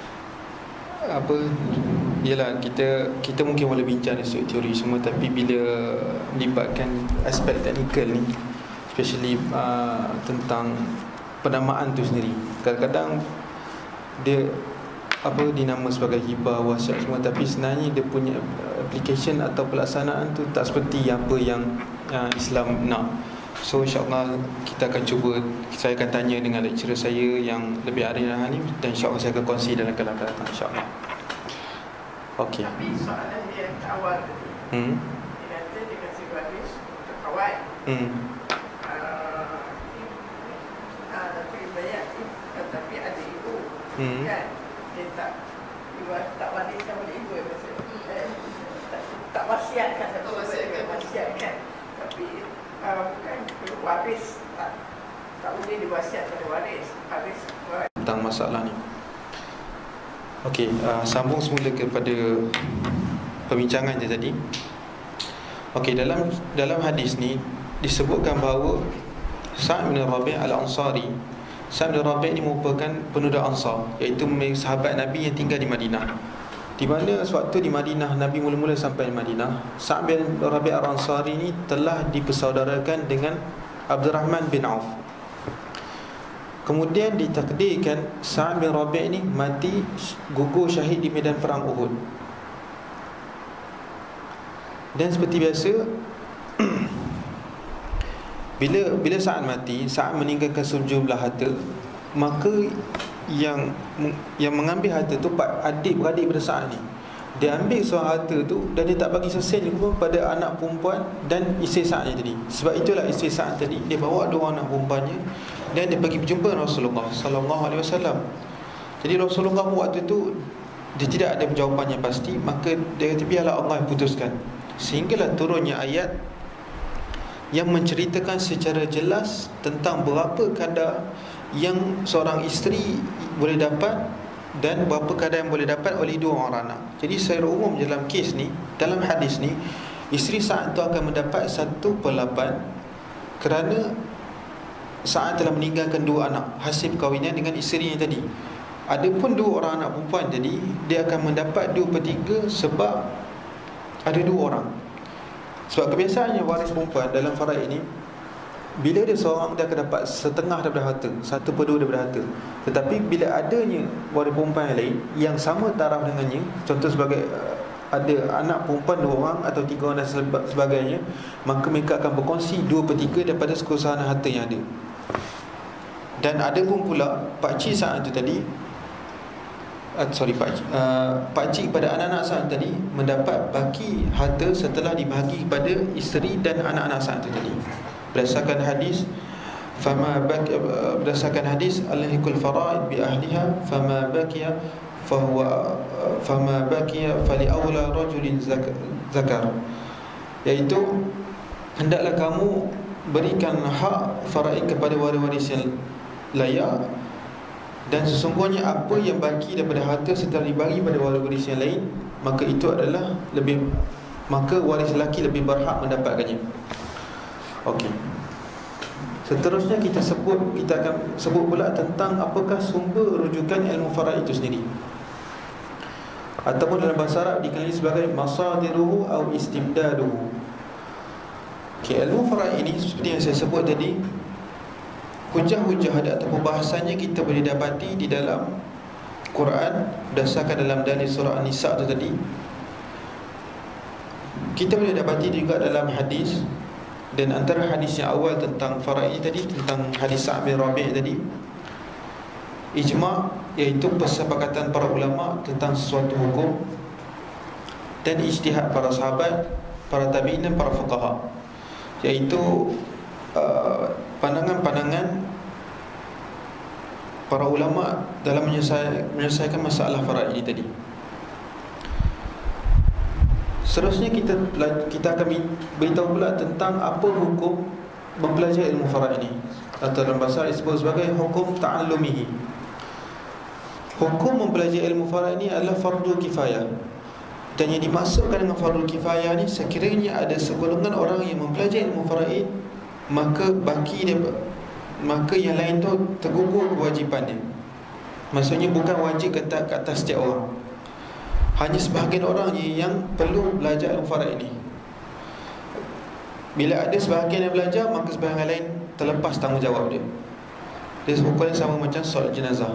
yelah kita mungkin boleh bincang dari sudut teori semua, tapi bila melibatkan aspek teknikal ni, especially tentang penamaan tu sendiri, kadang-kadang dia dinama sebagai hibah, wasiat semua, tapi sebenarnya dia punya application atau pelaksanaan tu tak seperti apa yang Islam nak. So insyaAllah kita akan cuba, saya akan tanya dengan lecturer saya yang lebih arif dalam hal ni, dan insyaAllah saya akan kongsi dalam kelas datang insyaAllah. Tapi soalan dia yang awal tadi, dia kata dia kasi waris untuk kawan, tapi banyak tapi ada ibu kan, dia tak wariskan pada ibu tak wasiatkan, wasiatkan tapi bukan waris tak tak boleh diwasiat pada waris tentang masalah ni. Okey, sambung semula kepada perbincangan je tadi. Okey, dalam hadis ni disebutkan bahawa Sa'd bin Rabi' al-Ansari, Sa'd bin Rabi' ni merupakan pemuda Ansar, iaitu sahabat Nabi yang tinggal di Madinah. Di mana sewaktu di Madinah, Nabi mula-mula sampai di Madinah, Sa'd bin Rabi' al-Ansari ni telah dipersaudarakan dengan Abdurrahman bin Auf. Kemudian ditakdirkan Sa'd bin Rabi' ni mati gugur syahid di medan perang Uhud. Dan seperti biasa bila Sa'd mati, Sa'd meninggalkan sejumlah harta, maka yang mengambil harta tu adik-beradik pada Sa'd ni. Dia ambil seorang harta tu dan dia tak bagi sesen pun pada anak perempuan dan isteri Sa'd ni tadi. Sebab itulah isteri Sa'd tadi dia bawa dua anak perempuannya dan dia pergi berjumpa Rasulullah sallallahu alaihi wasallam. Jadi Rasulullah waktu tu dia tidak ada jawapan yang pasti, maka dia kata biarlah Allah yang putuskan. Sehinggalah turunnya ayat yang menceritakan secara jelas tentang berapa kadar yang seorang isteri boleh dapat dan berapa kadar yang boleh dapat oleh dua orang anak. Jadi secara umum dalam kes ni, dalam hadis ni, isteri Sa'd tu akan mendapat 1/8 kerana Sa'd telah meninggalkan dua anak hasil perkahwinan dengan isteri yang tadi. Adapun dua orang anak perempuan tadi, dia akan mendapat 2/3 sebab ada dua orang. Sebab kebiasaannya waris perempuan dalam faraid ini, bila dia seorang, dia akan dapat setengah daripada harta, 1/2 daripada harta. Tetapi bila adanya waris perempuan yang lain yang sama taraf dengannya, contoh sebagai ada anak perempuan 2 orang atau 3 orang dan sebagainya, maka mereka akan berkongsi 2/3 daripada keseluruhan harta yang ada. Dan ada pun pula pakcik Sa'd itu tadi, pakcik pada anak-anak Sa'd tadi mendapat baki harta setelah dibahagi kepada isteri dan anak-anak Sa'd itu tadi. Berdasarkan hadis berdasarkan hadis al-hikul faraid bi ahliha fama baqiya fali awla rajulin zakar, iaitu hendaklah kamu berikan hak faraid kepada waris-waris yang layak, dan sesungguhnya apa yang baki daripada harta setelah dibagi pada waris yang lain, maka itu adalah maka waris lelaki lebih berhak mendapatkannya. Okey. Seterusnya kita akan sebut pula tentang apakah sumber rujukan ilmu faraid itu sendiri, ataupun dalam bahasa Arab dikenali sebagai masadiruhu atau istimdaduhu. Okey, ilmu faraid ini seperti yang saya sebut tadi, hujah-hujah ataupun bahasannya kita boleh dapati di dalam Quran berdasarkan dalam dalil surah An-Nisa tu tadi. Kita boleh dapati juga dalam hadis, dan antara hadis yang awal tentang faraid tadi, tentang hadis Sa'd bin Rabi' tadi, ijma', iaitu persepakatan para ulama tentang sesuatu hukum, dan ijtihad para sahabat, para tabi'in dan para fuqaha, iaitu pandangan-pandangan para ulama dalam menyelesaikan masalah faraid ini tadi. Seterusnya kita akan beritahu pula tentang apa hukum mempelajari ilmu faraid ini, atau dalam bahasa disebut sebagai hukum ta'allumihi. Hukum mempelajari ilmu faraid ini adalah fardu kifayah, dan yang dimaksudkan dengan fardu kifayah ni, sekiranya ada segolongan orang yang mempelajari ilmu faraid, maka yang lain tu tergugur kewajipannya. Maksudnya bukan wajib ke atas setiap orang, hanya sebahagian orang yang perlu belajar ilmu faraid ini. Bila ada sebahagian yang belajar, maka sebahagian lain terlepas tanggungjawab dia. Dia sebutkan sama macam solat jenazah.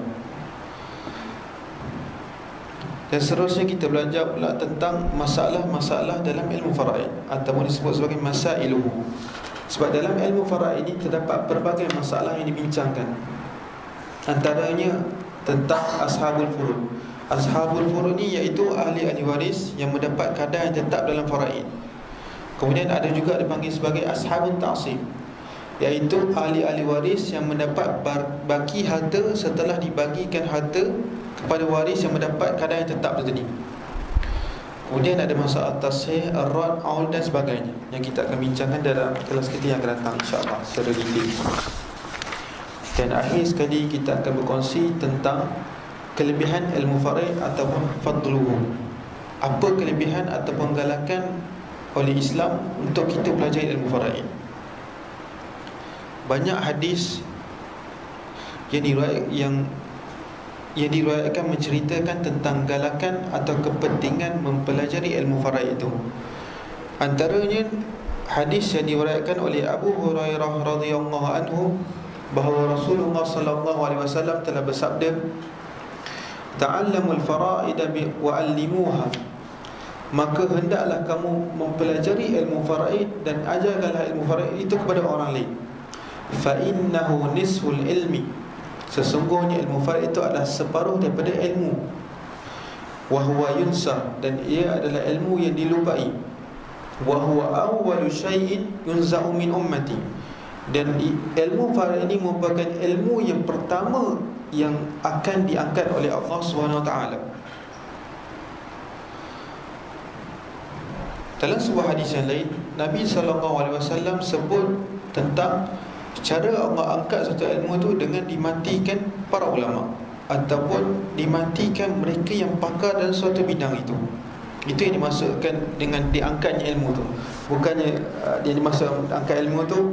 Dan seterusnya kita belajar pula tentang masalah-masalah dalam ilmu faraid, ataupun disebut sebagai masailuhu. Sebab dalam ilmu faraid ini terdapat berbagai masalah yang dibincangkan. Antaranya tentang ashabul furud. Ashabul furud ni iaitu ahli-ahli waris yang mendapat kadar yang tetap dalam faraid. Kemudian ada juga dipanggil sebagai ashabun ta'sib, iaitu ahli-ahli waris yang mendapat baki harta setelah dibagikan harta kepada waris yang mendapat kadar yang tetap tadi. Kemudian ada masalah tasih, ar-rad, aul dan sebagainya, yang kita akan bincangkan dalam kelas kita yang akan datang, insya-Allah, secara detail. Dan akhir sekali kita akan berkongsi tentang kelebihan ilmu faraid ataupun fadluhu. Apa kelebihan ataupun galakan oleh Islam untuk kita pelajari ilmu faraid. Banyak hadis yang diriwayatkan menceritakan tentang galakan atau kepentingan mempelajari ilmu faraid itu. Antaranya hadis yang diriwayatkan oleh Abu Hurairah radhiyallahu anhu bahawa Rasulullah sallallahu alaihi wasallam telah bersabda, "Ta'allamul fara'id wa 'allimuha." Maka hendaklah kamu mempelajari ilmu faraid dan ajarkanlah ilmu faraid itu kepada orang lain. Fa innahu nisful ilmi. Sesungguhnya ilmu faraid itu adalah separuh daripada ilmu. Wa huwa yunsa, dan ia adalah ilmu yang dilupai. Wa huwa awwalu syai'in yunza'u min ummati. Dan ilmu faraid ini merupakan ilmu yang pertama yang akan diangkat oleh Allah SWT. Dalam sebuah hadis yang lain, Nabi SAW sebut tentang cara Allah angkat satu ilmu itu dengan dimatikan para ulama ataupun dimatikan mereka yang pakar dalam suatu bidang itu. Itu yang dimaksudkan dengan diangkatnya ilmu itu. Bukannya yang dimaksud angkat ilmu itu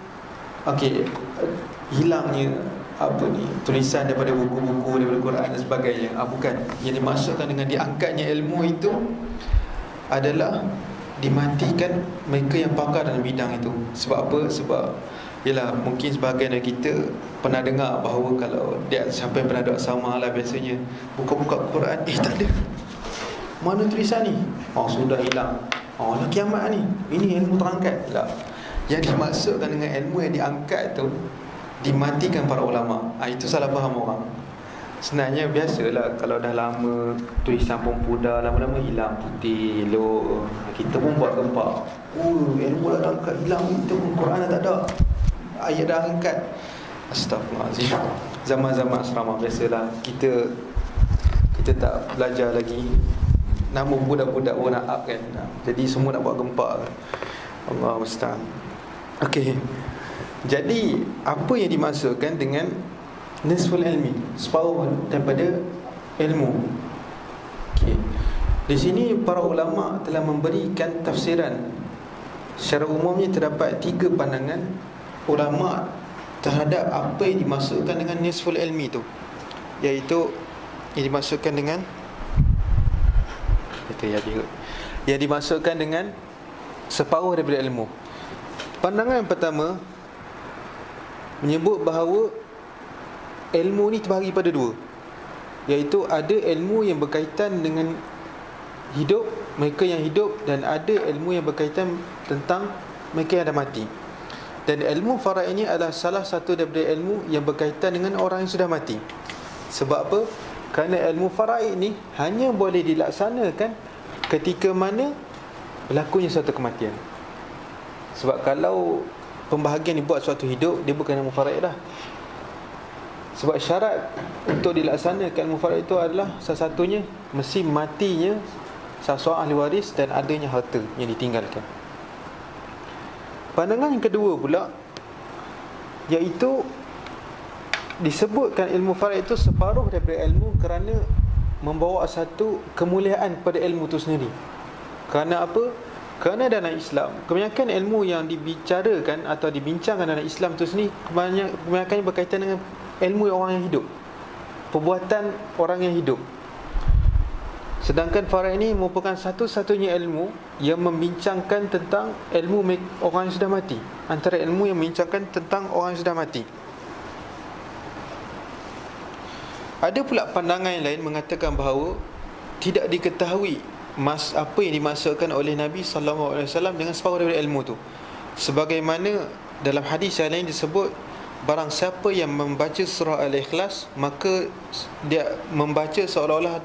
hilangnya tulisan daripada buku-buku, daripada Quran dan sebagainya. Bukan. Yang dimaksudkan dengan diangkatnya ilmu itu adalah dimatikan mereka yang pakar dalam bidang itu. Sebab apa? Sebab ialah mungkin sebahagian dari kita pernah dengar bahawa kalau dia siapa yang pernah duduk sama lah biasanya buka-buka Quran, tak ada. Mana tulisan ni? Sudah hilang. Dah kiamat ni. Ini ilmu terangkat. Tak. Yang dimaksudkan dengan ilmu yang diangkat tu dimatikan para ulama. Itu salah faham orang. Sebenarnya biasalah kalau dah lama tulisan pun pudar, lama-lama hilang, putih, elok. Kita pun buat gempak. Ilmu dah angkat, hilang. Itu pun Quran dah tak ada, ayat dah angkat. Astaghfirullahaladzim. Zaman-zaman asrama biasalah kita tak belajar lagi. Nama budak-budak pun nak up kan. Jadi semua nak buat gempak. Allah musta'an. Okey. Jadi apa yang dimaksudkan dengan nisful ilmi, separuh daripada ilmu? Okey. Di sini para ulama telah memberikan tafsiran. Secara umumnya terdapat 3 pandangan ulama terhadap apa yang dimaksudkan dengan nisful ilmi itu, iaitu yang dimaksudkan dengan yang dimaksudkan dengan separuh daripada ilmu. Pandangan yang pertama menyebut bahawa ilmu ni terbahagi pada 2, iaitu ada ilmu yang berkaitan dengan hidup, mereka yang hidup, dan ada ilmu yang berkaitan tentang mereka yang dah mati. Dan ilmu faraid ini adalah salah satu daripada ilmu yang berkaitan dengan orang yang sudah mati. Sebab apa? Kerana ilmu faraid ini hanya boleh dilaksanakan ketika mana berlakunya suatu kematian. Sebab kalau pembahagian dibuat suatu hidup, dia bukan ilmu faraid dah. Sebab syarat untuk dilaksanakan ilmu faraid itu adalah salah satunya mesti matinya salah seorang ahli waris dan adanya harta yang ditinggalkan. Pandangan yang kedua pula, iaitu disebutkan ilmu faraid itu separuh daripada ilmu kerana membawa satu kemuliaan pada ilmu itu sendiri. Kerana apa? Kerana dalam Islam, kebanyakan ilmu yang dibicarakan atau dibincangkan dalam Islam itu sendiri kebanyakannya berkaitan dengan ilmu orang yang hidup, perbuatan orang yang hidup. Sedangkan faraid ini merupakan satu-satunya ilmu yang membincangkan tentang ilmu orang yang sudah mati, antara ilmu yang membincangkan tentang orang yang sudah mati. Ada pula pandangan yang lain mengatakan bahawa tidak diketahui apa yang dimaksudkan oleh Nabi SAW dengan separuh daripada ilmu itu. Sebagaimana dalam hadis yang lain disebut, barang siapa yang membaca surah Al-Ikhlas, maka dia membaca seolah-olah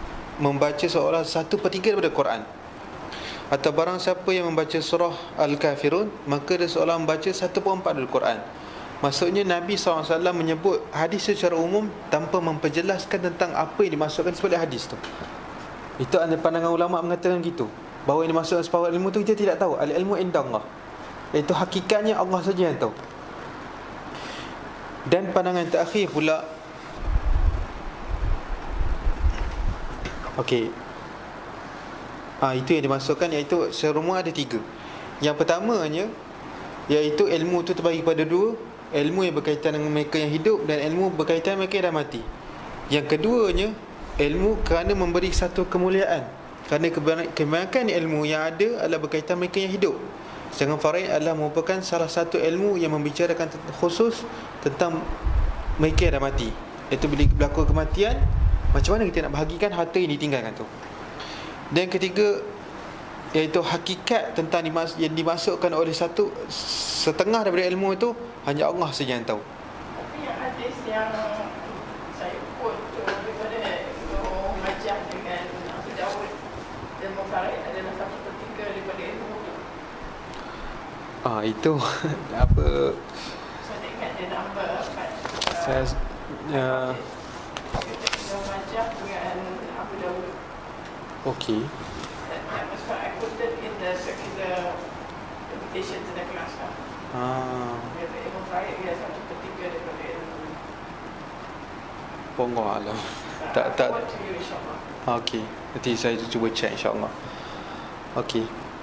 1/3 daripada Quran. Atau barang siapa yang membaca surah Al-Kafirun, maka dia seolah membaca 1/4 daripada Quran. Maksudnya Nabi SAW menyebut hadis secara umum tanpa memperjelaskan tentang apa yang dimaksudkan sebagai hadis tu. Itu ada pandangan ulama mengatakan gitu, bahawa yang dimaksudkan separuh ilmu tu kita tidak tahu. Al-ilmu indallah, iaitu hakikatnya Allah saja yang tahu. Dan pandangan terakhir pula, okey, itu yang dimasukkan, iaitu serumah ada 3. Yang pertamanya, iaitu ilmu tu terbagi pada 2. Ilmu yang berkaitan dengan mereka yang hidup, dan ilmu berkaitan dengan mereka yang dah mati. Yang keduanya, ilmu kerana memberi satu kemuliaan, kerana kebanyakan ilmu yang ada adalah berkaitan mereka yang hidup. Sedangkan faraid adalah merupakan salah satu ilmu yang membicarakan khusus tentang mereka yang dah mati. Iaitu bila berlaku kematian, macam mana kita nak bahagikan harta yang ditinggalkan tu. Dan ketiga, iaitu hakikat tentang yang dimasukkan oleh setengah daripada ilmu itu, hanya Allah saja yang tahu. Tapi yang hadis yang saya quote tu daripada Ibnu Majah dengan Abu Dawud, ilmu faraid adalah 1/3 daripada ilmu tu. Itu apa, Saya tak ingat dia number, saya Ibnu Majah dengan Abu Dawud. okey. That was what I quoted in the circular invitation to the class. Ilmu faraid dia 1/3 daripada ilmu. Wallahu alam. Tak. Forward to you, insyaAllah. Okey, nanti saya cuba check insya-Allah. Okey.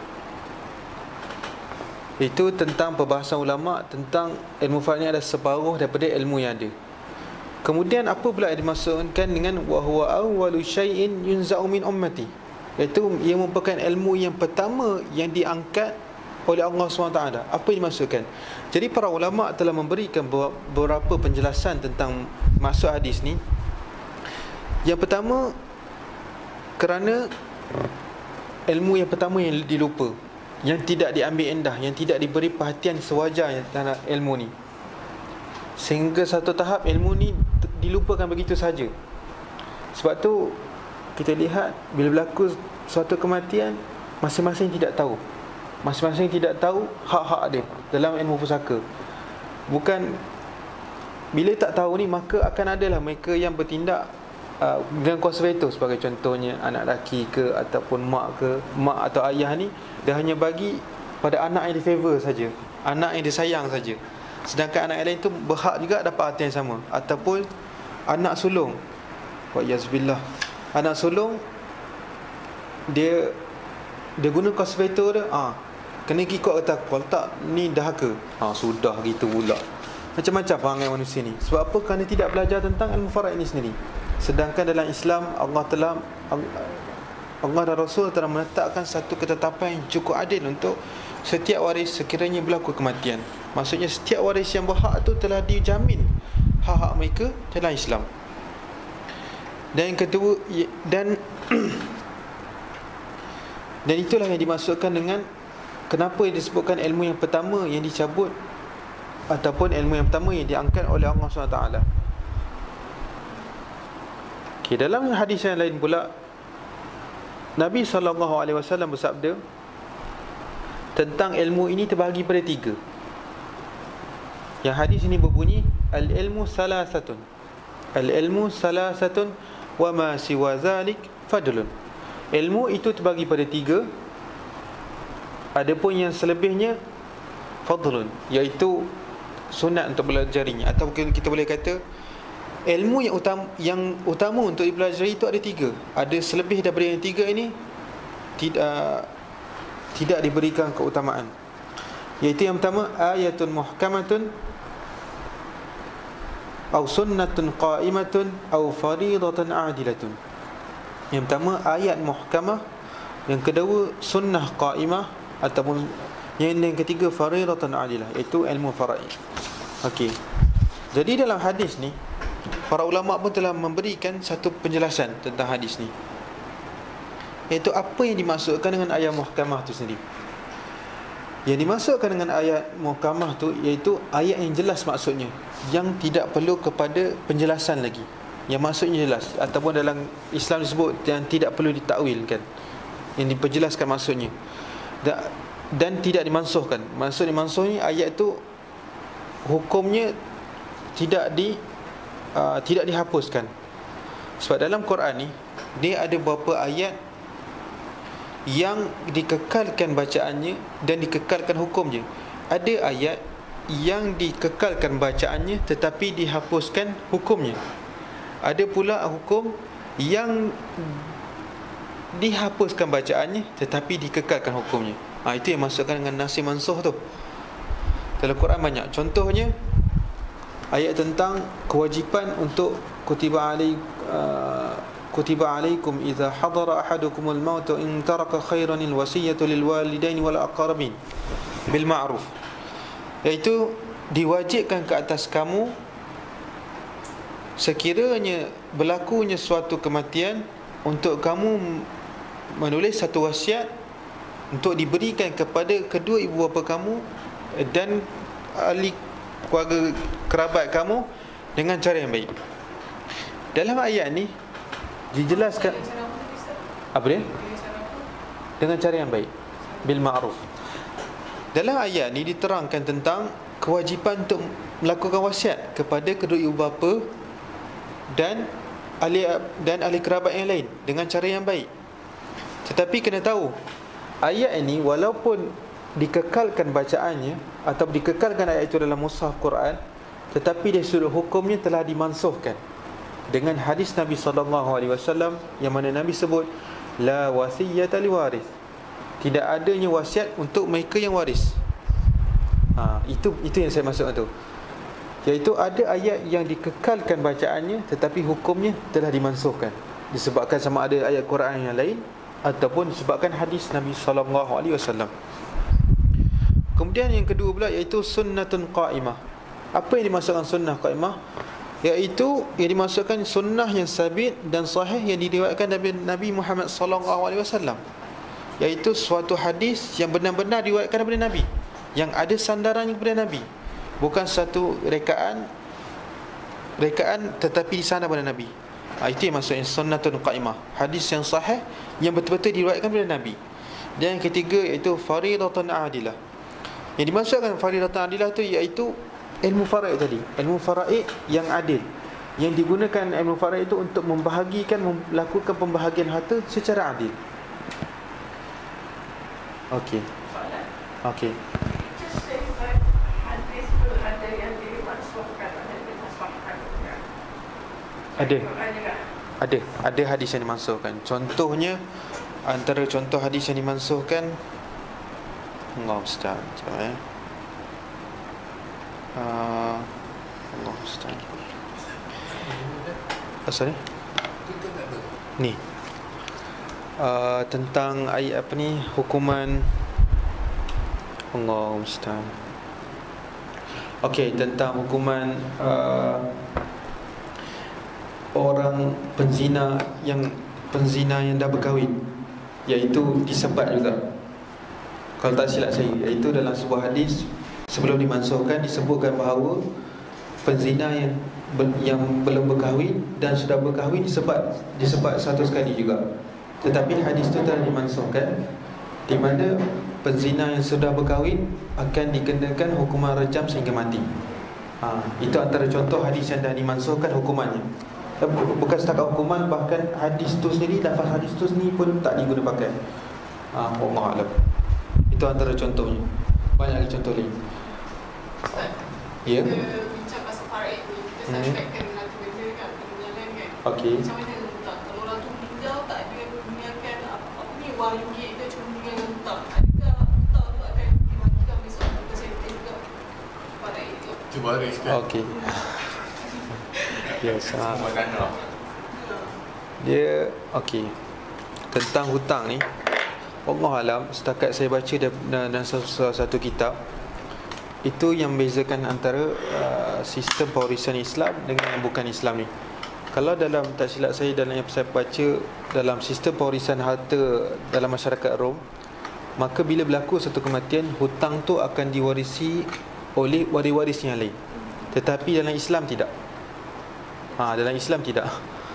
Itu tentang perbahasan ulama tentang ilmu faraid ni ada separuh daripada ilmu yang ada. Kemudian apa pula yang dimaksudkan dengan wa huwa awwalu syai'in yunza'u min ummati? Iaitu ia merupakan ilmu yang pertama yang diangkat oleh Allah SWT. Apa yang dimaksudkan? Jadi para ulama telah memberikan beberapa penjelasan tentang maksud hadis ni. Yang pertama, kerana ilmu yang pertama yang dilupa, yang tidak diambil endah, yang tidak diberi perhatian sewajarnya terhadap ilmu ni, sehingga satu tahap ilmu ni dilupakan begitu saja. Sebab tu kita lihat bila berlaku suatu kematian, masing-masing tidak tahu hak-hak dia dalam ilmu pusaka. Bukan bila tak tahu ni, maka akan adalah mereka yang bertindak dengan kuasa veto. Sebagai contohnya anak lelaki ke ataupun mak atau ayah ni, dia hanya bagi pada anak yang difavor saja, anak yang disayang saja. Sedangkan anak yang lain tu berhak juga dapat harta yang sama. Ataupun anak sulung, wa yazbillah, anak sulung dia guna kuasa veto dia, kena ikut kata, kalau tak ni dahaka. Sudah gitu pula. Macam-macam perangai manusia ni. Sebab apa? Kerana tidak belajar tentang ilmu faraid ini sendiri. Sedangkan dalam Islam, Allah dan Rasul telah menetapkan satu ketetapan yang cukup adil untuk setiap waris sekiranya berlaku kematian. Maksudnya setiap waris yang berhak tu telah dijamin hak-hak mereka dalam Islam. Dan yang kedua, dan itulah yang dimaksudkan dengan kenapa disebutkan ilmu yang pertama yang dicabut, ataupun ilmu yang pertama yang diangkat oleh Allah SWT. Okay, dalam hadis yang lain pula, Nabi SAW bersabda tentang ilmu ini terbahagi pada 3. Yang hadis ini berbunyi, al-ilmu salasatun, al-ilmu salasatun wa ma siwa zalik fadlun. Ilmu itu terbagi pada 3, adapun yang selebihnya fadlun, iaitu sunat untuk belajarinya. Atau kita boleh kata ilmu yang utama untuk dipelajari itu ada 3. Ada selebih daripada yang 3 ini tidak diberikan keutamaan. Iaitu yang pertama, ayatun muhkamatun au sunnatun qa'imatun au fariidatan adilatun. Yang pertama ayat muhkamah, yang kedua sunnah qa'imah, ataupun yang ketiga fariidatan adilah, iaitu ilmu faraid. Okey. Jadi dalam hadis ni, para ulama pun telah memberikan satu penjelasan tentang hadis ni, iaitu apa yang dimaksudkan dengan ayat muhkamah tu sendiri. Yang dimaksudkan dengan ayat muhkamah tu iaitu ayat yang jelas maksudnya, yang tidak perlu kepada penjelasan lagi, yang maksudnya jelas, ataupun dalam Islam disebut yang tidak perlu ditakwilkan, yang diperjelaskan maksudnya, dan tidak dimansuhkan. Maksud dimansuh ni, ayat tu hukumnya tidak dihapuskan. Sebab dalam Quran ni dia ada beberapa ayat yang dikekalkan bacaannya dan dikekalkan hukumnya. Ada ayat yang dikekalkan bacaannya tetapi dihapuskan hukumnya. Ada pula hukum yang dihapuskan bacaannya tetapi dikekalkan hukumnya. Itu yang masukkan dengan nasikh mansuh tu. Dalam Quran banyak. Contohnya ayat tentang kewajipan untuk kutiba alaikum idza hadara ahadukumul maut in taraka khairan alwasiyatu lilwalidaini wal aqrabin bil ma'ruf. Iaitu diwajibkan ke atas kamu sekiranya berlakunya suatu kematian untuk kamu menulis satu wasiat untuk diberikan kepada kedua ibu bapa kamu dan ahli keluarga kerabat kamu dengan cara yang baik. Dalam ayat ni dijelaskan apa dia? Dengan cara yang baik, bil ma'ruf. Dalam ayat ni diterangkan tentang kewajipan untuk melakukan wasiat kepada kedua ibu bapa dan ahli kerabat yang lain dengan cara yang baik. Tetapi kena tahu, ayat ini walaupun dikekalkan bacaannya atau dikekalkan ayat itu dalam mushaf Quran, tetapi dari sudut hukumnya telah dimansuhkan dengan hadis Nabi SAW yang mana Nabi sebut la wasiyata liwaris, tidak adanya wasiat untuk mereka yang waris. Itu yang saya maksud tu. Iaitu ada ayat yang dikekalkan bacaannya tetapi hukumnya telah dimansuhkan disebabkan sama ada ayat Quran yang lain ataupun disebabkan hadis Nabi SAW. Kemudian yang kedua pula iaitu sunnatun qa'imah. Apa yang dimaksudkan sunnah qa'imah? Iaitu yang dimaksudkan sunnah yang sabit dan sahih yang diriwayatkan dari Nabi Muhammad SAW. Iaitu suatu hadis yang benar-benar diriwayatkan daripada Nabi, yang ada sandarannya kepada Nabi, bukan satu rekaan tetapi disandar pada Nabi. Itu yang maksudnya sunnatun qa'imah, hadis yang sahih yang betul-betul diriwayatkan daripada Nabi. Dan yang ketiga iaitu faridatun adilah. Yang dimaksudkan faridatun adilah tu iaitu ilmu faraid tadi, ilmu faraid yang adil, yang digunakan ilmu faraid itu untuk melakukan pembahagian harta secara adil. Okey. Okey. Ada hadis yang dimansuhkan. Contohnya, antara contoh hadis yang dimansuhkan, Allah Ustaz, Allah Ustaz. Asal ni? Ni. Tentang ayat apa ni, hukuman Allah Ustaz. Okey, tentang hukuman orang penzina yang dah berkahwin, iaitu disebat juga, kalau tak silap saya. Iaitu dalam sebuah hadis sebelum dimansuhkan disebutkan bahawa penzina yang belum berkahwin dan sudah berkahwin disebat satu sekali juga. Tetapi hadis itu telah dimansuhkan, di mana penzina yang sudah berkahwin akan dikenakan hukuman rajam sehingga mati. Itu antara contoh hadis yang dah dimansuhkan hukumannya. Bukan setakat hukuman, bahkan hadis tu sendiri, lafaz hadis tu sendiri pun tak diguna pakai. Allah Alam. Itu antara contohnya. Banyak lagi contoh lain. Ya. Kita bincang pasal faraid ni, kita suspectkan lagi benda kan, peninggalan kan. Okey. Macam mana hutang? Kalau orang tu meninggal tak ada meninggalkan apa ni, wang ringgit dia cuma meninggalkan hutang. Adakah hutang tu akan dimakikan besok persentage juga faraid itu? Cuba riskan. Okey. Yes. Semua tanah. Dia okey. Tentang hutang ni, Allah Alam, setakat saya baca dalam salah satu kitab, itu yang membezakan antara sistem pewarisan Islam dengan yang bukan Islam ni. Kalau dalam, tak silap saya, dalam yang saya baca, dalam sistem pewarisan harta dalam masyarakat Rom, maka bila berlaku satu kematian, hutang tu akan diwarisi oleh waris-waris yang lain. Tetapi dalam Islam tidak. Dalam Islam tidak.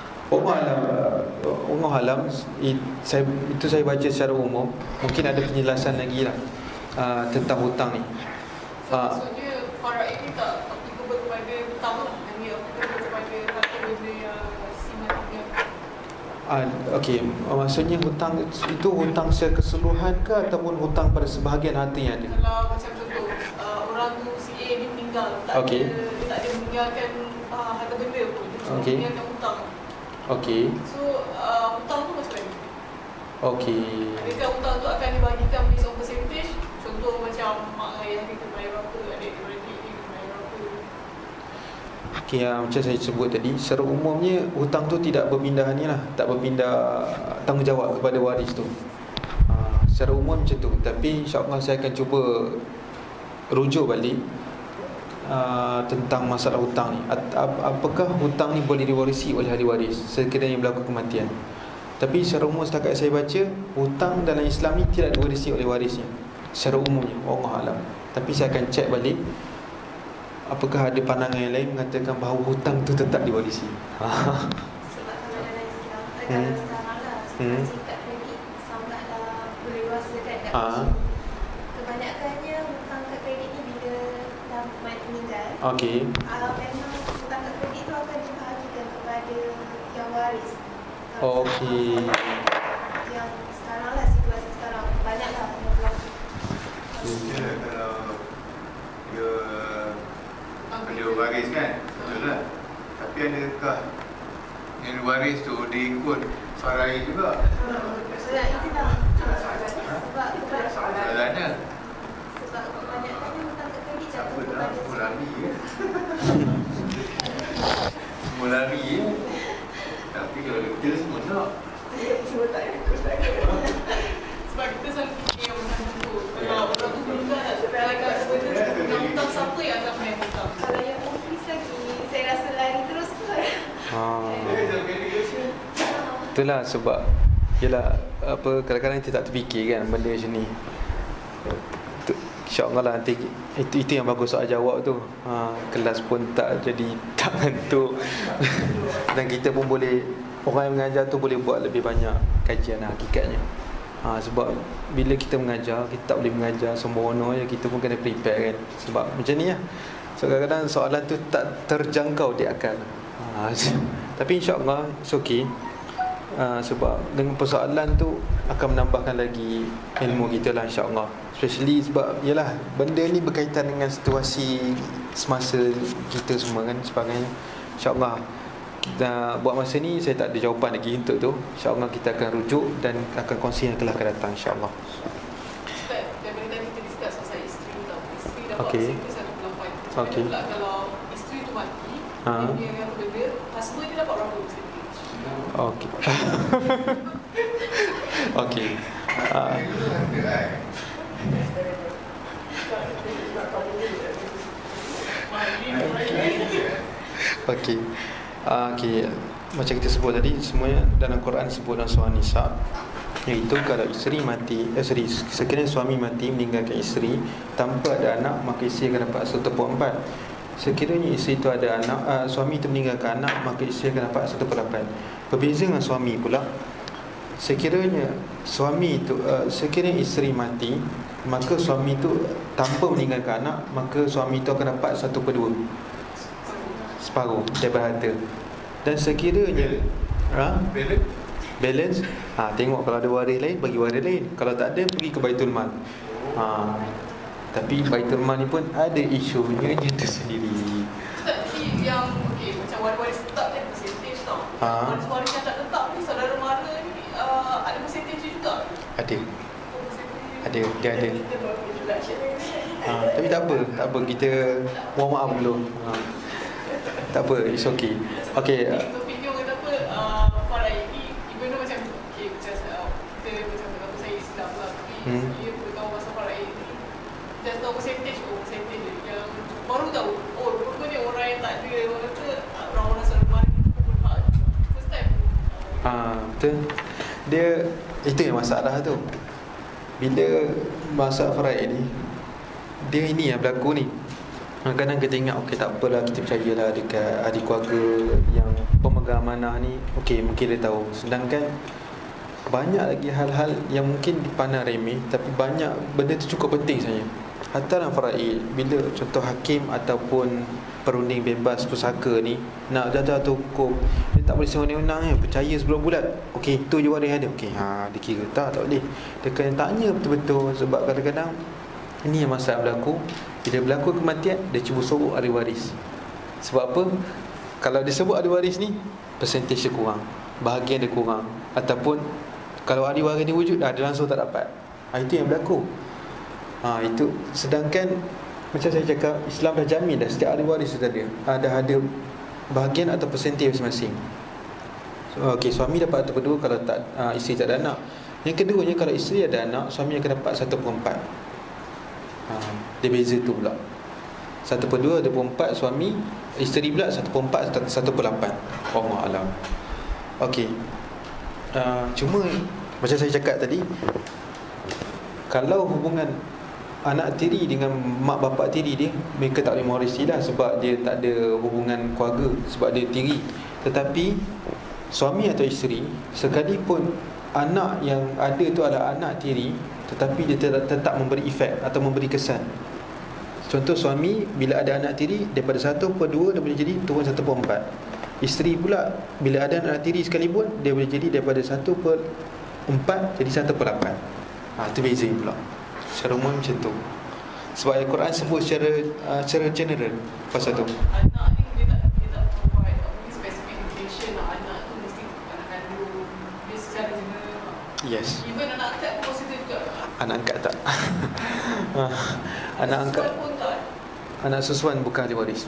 Allah Alam, itu saya baca secara umum. Mungkin ada penjelasan lagi lah tentang hutang ni. Maksudnya faraid ni tak applicable kepada hutang lah, hanya applicable kepada harta benda yang si matinya. Okey, maksudnya hutang itu hutang secara keseluruhan ke ataupun hutang pada sebahagian harta yang ada? Kalau macam contoh, orang tu si A ni meninggal, Okey. dia tak ada meninggalkan harta benda pun, dia cuma Okey. meninggalkan hutang. Okey. So hutang tu macam mana? Okey. Adakah hutang tu akan dibagikan based on percentage? Contoh macam mak ayah dia kena bayar berapa, adik-beradik dia kena bayar berapa. Okey, macam saya sebut tadi, secara umumnya hutang tu tidak berpindah ni lah, tak berpindah tanggungjawab kepada waris tu. Secara umum macam tu. Tapi insya-Allah saya akan cuba rujuk balik tentang masalah hutang ni. Apakah hutang ni boleh diwarisi oleh ahli waris sekiranya berlaku kematian? Tapi secara umum setakat saya baca, hutang dalam Islam ni tidak diwarisi oleh warisnya secara umumnya, wallahu alam. Tapi saya akan cek balik apakah ada pandangan yang lain mengatakan bahawa hutang tu tetap diwarisi. Sebab kalau dalam Islam, kalau sekarang lah, sifat kredit sangatlah berluasa kan kat kebanyakannya hutang kad kredit ni bila dah meninggal, memang hutang kad kredit tu akan dibahagikan kepada yang waris. Okey. Yang sekarang lah, situasi sekarang banyaklah yang berlaku. Ya, kalau dia waris kan, betul lah. Tapi adakah yang waris tu dia ikut farai juga? Sebab itu dah sebab Soalannya sebab kebanyakannya hutang kad kredit siapa jatuh dah kepada mulami ya? Mulami ya? Tapi kalau kita semua nak. Semua tak ikut tak. Sebab kita selalu fikir yang macam tu. Kalau orang tu meninggal nak sepelekan benda tu, hutang siapa yang akan bayar hutang? kalau yang office lagi, saya rasa lari terus kot. Itulah sebab yelah, kadang-kadang kita tak terfikir kan benda macam ni. InsyaAllah lah nanti itu yang bagus soal jawab tu. Kelas pun tak jadi tak ngantuk. Dan kita pun boleh, orang yang mengajar tu boleh buat lebih banyak kajian hakikatnya. Sebab bila kita mengajar, kita tak boleh mengajar sembrono je, kita pun kena prepare kan. Sebab macam ni lah. So kadang-kadang soalan tu tak terjangkau di akal. Tapi insyaAllah it's okay. Sebab dengan persoalan tu akan menambahkan lagi ilmu kita lah insyaAllah. Especially sebab yalah, benda ni berkaitan dengan situasi semasa kita semua kan sebagainya. InsyaAllah kita buat masa ni saya tak ada jawapan lagi untuk tu. InsyaAllah kita akan rujuk dan akan kongsi yang telah akan datang insyaAllah. Ustaz, daripada tadi kita discuss pasal isteri tau. Isteri dapat Okey. persentage 1.8. Okey. Pula kalau isteri tu mati, dia punya yang benda, husband dia dapat berapa percentage? Okey. Okey. Okey. Okey. Macam kita sebut tadi, semuanya dalam Quran sebut dalam surah Nisa, iaitu kalau isteri mati, sekiranya suami mati meninggalkan isteri tanpa ada anak, maka isteri akan dapat 1/4. Sekiranya isteri itu ada anak, suami itu meninggalkan anak, maka isteri akan dapat 1/8. Berbeza dengan suami pula. Sekiranya isteri mati, maka suami itu tanpa meninggalkan anak, maka suami itu akan dapat 1/2, separuh daripada harta. Dan sekiranya balance, tengok kalau ada waris lain, bagi waris lain. Kalau tak ada, pergi ke Baitul Mal. Tapi Baitul Mal ni pun ada isunya tersendiri. Tapi yang macam waris-waris tetap kan percentage tau. Waris-waris yang tak tetap ni, saudara mara ni ada percentage juga. Ada. Dia ada. Kita baru introduction ni. Tapi tak apa, kita mohon maaf dulu. Tak apa, it's okay. Okay. Opinion kata apa, farai ni, even though macam macam kita macam kata saya Islam lah, tapi saya perlu tahu pasal farai ni, just tahu percentage je. Yang baru tahu, rupanya orang yang tak ada, orang kata orang-orang saudara mara ni pun berhak. First time. Betul. Dia itu yang masalah tu. Bila masalah farai ni, dia ini yang berlaku ni. Kadang-kadang kita ingat, okey tak apalah, kita percayalah dekat adik keluarga yang pemegang amanah ni, okey mungkin dia tahu. Sedangkan banyak lagi hal-hal yang mungkin dipandang remeh, tapi banyak benda tu cukup penting saja. Hatta dalam faraid, bila contoh hakim ataupun perunding bebas pusaka ni nak jadah tu hukum, dia tak boleh sewenang-wenang percaya sebelum bulat. Okey, itu je waris ada. Okey, dia kira tak boleh. Dia kena tanya betul-betul. Sebab kadang-kadang Ini yang masalah berlaku. Bila berlaku kematian, dia cuba sorok ahli waris. Sebab apa? Kalau dia sebut ahli waris ni, persentage dia kurang, bahagian dia kurang. Ataupun kalau ahli waris ni wujud, dia langsung tak dapat. Itu yang berlaku. Itu. Sedangkan macam saya cakap, Islam dah jamin dah setiap ahli waris tu ada bahagian atau persentage masing-masing. Okey, suami dapat 1/2 kalau tak isteri tak ada anak. Yang keduanya, kalau isteri ada anak, suami akan dapat 1/4. Dia beza tu pula. 1/2 1/4 suami, isteri pula 1/4 1/8. Allah alam. Okey. Cuma macam saya cakap tadi, kalau hubungan anak tiri dengan mak bapak tiri dia, mereka tak boleh mewarisi lah, sebab dia tak ada hubungan keluarga, sebab dia tiri. Tetapi suami atau isteri, sekalipun anak yang ada tu adalah anak tiri, tetapi dia tetap memberi efek atau memberi kesan. Contoh, suami bila ada anak tiri, daripada 1/2 dia boleh jadi turun 1/4. Isteri pula bila ada anak tiri sekalipun, dia boleh jadi daripada 1/4 jadi 1/8. Itu beza pula. Secara umum macam tu. Sebab Al-Quran sebut secara general pasal tu. Anak ni dia tak provide specification anak tu mesti anak kandung. Dia secara general. Yes. Even anak angkat pun consider juga. Anak angkat tak? Anak angkat pun tak. Anak susuan bukan ahli waris.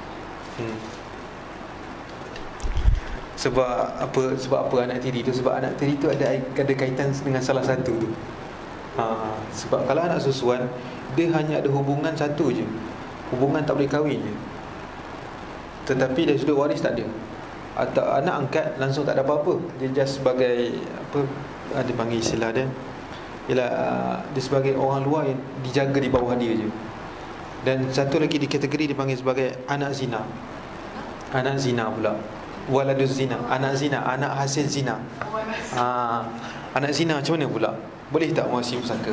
Sebab apa anak tiri tu? Sebab anak tiri tu ada kaitan dengan salah satu tu. Sebab kalau anak susuan, dia hanya ada hubungan satu je. Hubungan tak boleh kahwin je. Tetapi dari sudut waris tak ada. Atau anak angkat langsung tak ada apa-apa. Dia just sebagai dia panggil istilah dia, ialah dia sebagai orang luar yang dijaga di bawah dia je. Dan satu lagi di kategori dipanggil sebagai anak zina. Anak zina pula. Waladuz zina, anak zina, anak hasil zina. Anak zina macam mana pula? Boleh tak mewasi pusaka?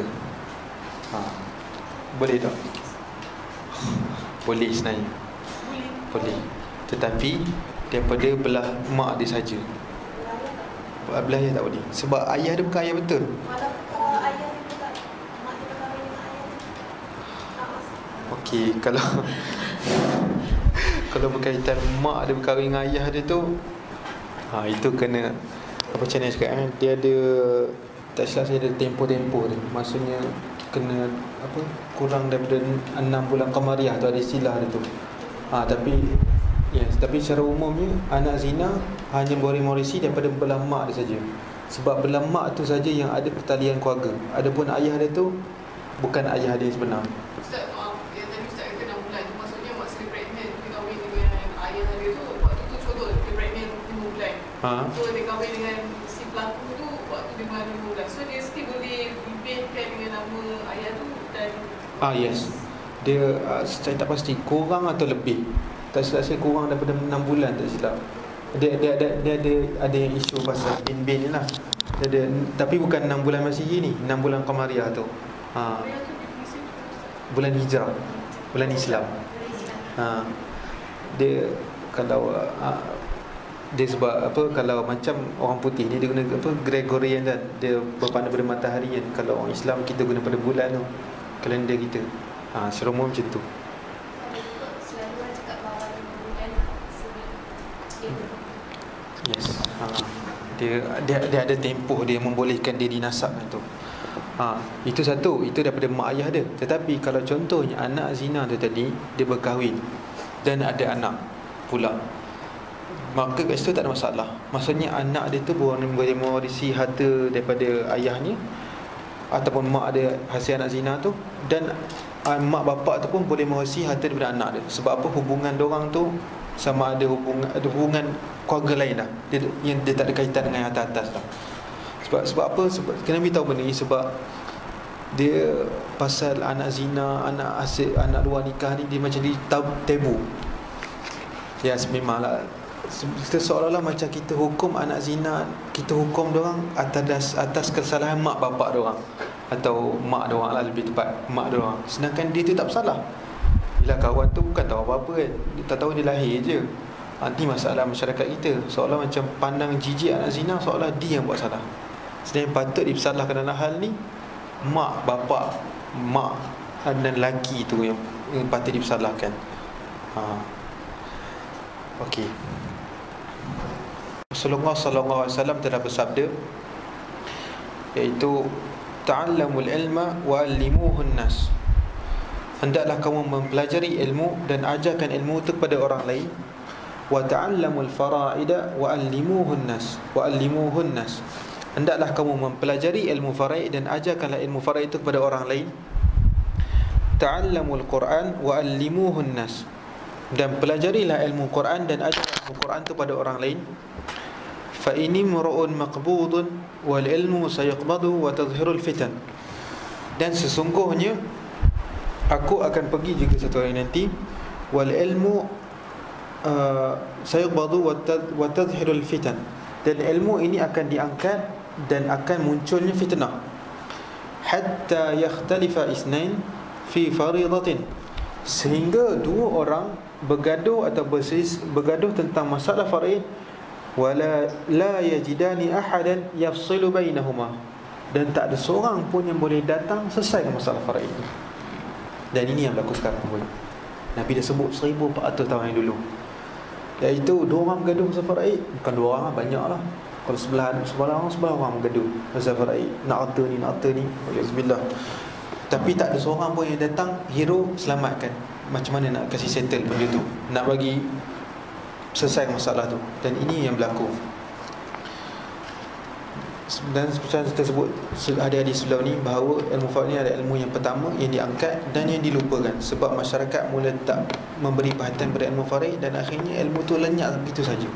Boleh tak? Boleh sebenarnya. Boleh. Tetapi daripada belah mak dia saja. Belah ayah tak boleh. Sebab ayah dia bukan ayah betul. Walaupun ayah dia bukan, mak dia berkahwin dengan ayah dia. Okey, kalau berkaitan mak dia berkahwin dengan ayah dia tu, itu kena macam ni cakap kan, dia ada, tak silap saya, ada tempoh-tempoh dia. Maksudnya kena kurang daripada 6 bulan qamariah tu, ada istilah dia tu. Tapi secara umumnya anak zina hanya boleh mewarisi daripada belah mak dia saja. Sebab belah mak tu saja yang ada pertalian keluarga. Adapun ayah dia tu bukan ayah dia sebenar. Ustaz, yang tadi Ustaz kata 6 bulan tu, maksudnya masa dia pregnant, dia kahwin dengan ayah dia tu, waktu tu contoh dia pregnant 5 bulan. So dia kahwin dengan si pelaku tu waktu dia 5 bulan. So dia still boleh dibetkan dengan nama ayah tu dan yes. Dia saya tak pasti kurang atau lebih. Tak silap saya kurang daripada 6 bulan, tak silap. Dia ada yang isu pasal bin ni lah. Dia tapi bukan 6 bulan Masihi ni, 6 bulan Qamariah tu. Bulan Hijrah, bulan Islam. Dia kalau dia sebab kalau macam orang putih ni dia guna Gregorian kan, dia berpandu pada matahari kan. Kalau orang Islam kita guna pada bulan tu, kalender kita. Secara umum macam tu. Selalu orang cakap bahawa 5 bulan Yes. Dia ada tempoh dia membolehkan dia dinasabkan tu. Itu satu, itu daripada mak ayah dia. Tetapi kalau contohnya anak zina tu tadi, dia berkahwin dan ada anak pula, maka kat situ tak ada masalah. Maksudnya anak dia tu boleh mewarisi harta daripada ayahnya, ataupun mak dia hasil anak zina tu, dan mak bapak tu pun boleh mewarisi harta daripada anak dia. Sebab apa? Hubungan diorang tu sama ada hubungan keluarga lain dah. Dia tak ada kaitan dengan harta atas dah. Sebab apa? Sebab kena beritahu benda ni, sebab dia pasal anak zina, anak hasil, anak luar nikah ni, dia macam di tabu. Ya, memanglah kita seolah-olah macam kita hukum anak zina, kita hukum diorang atas kesalahan mak bapak diorang, atau mak diorang lah, lebih tepat mak diorang. Sedangkan dia tu tak bersalah. Bila kawan tu bukan tahu apa-apa kan, dia tak tahu dia lahir je. Ini masalah masyarakat kita, seolah macam pandang jijik anak zina, seolah dia yang buat salah. Sedangkan patut dipersalahkan dalam hal ni mak bapak, mak dan lelaki tu yang patut dipersalahkan. Okey. Rasulullah sallallahu alaihi wasallam telah bersabda, iaitu ta'allamul ilma wa 'allimuhun nas. Hendaklah kamu mempelajari ilmu dan ajarkan ilmu itu kepada orang lain. Wa ta'allamul fara'ida wa 'allimuhun nas. Wa 'allimuhun nas. Hendaklah kamu mempelajari ilmu faraid dan ajarkanlah ilmu faraid itu kepada orang lain. Ta'allamul Quran wa 'allimuhun nas. Dan pelajarilah ilmu Quran dan ajarlah ilmu Quran itu pada orang lain. Fa inni mur'un maqbudun wal ilmu sayaqbadu wa tadhhirul fitan. Dan sesungguhnya aku akan pergi juga satu hari nanti, wal ilmu sayaqbadu wa tadhhirul fitan. Dan ilmu ini akan diangkat dan akan munculnya fitnah. Hatta yakhtalifa isnain fi faridatin, sehingga dua orang bergaduh atau bergaduh tentang masalah faraid, wala la yajidani ahadan yafsilu bainahuma, dan tak ada seorang pun yang boleh datang selesaikan masalah faraid itu. Dan ini yang berlaku sekarang pun. Nabi dah sebut 1400 tahun yang dulu, iaitu dua orang bergaduh masalah faraid. Bukan dua orang, banyaklah. Kalau sebelah orang bergaduh masalah faraid, nak harta ni, bismillah. Tapi tak ada seorang pun yang datang hero selamatkan. Macam mana nak kasih settle benda tu, nak bagi selesai masalah tu. Dan ini yang berlaku. Dan seperti kita sebut hadis sebelum ni, bahawa ilmu faraid ni adalah ilmu yang pertama yang diangkat dan yang dilupakan. Sebab masyarakat mula tak memberi perhatian pada ilmu faraid, dan akhirnya ilmu tu lenyap begitu saja.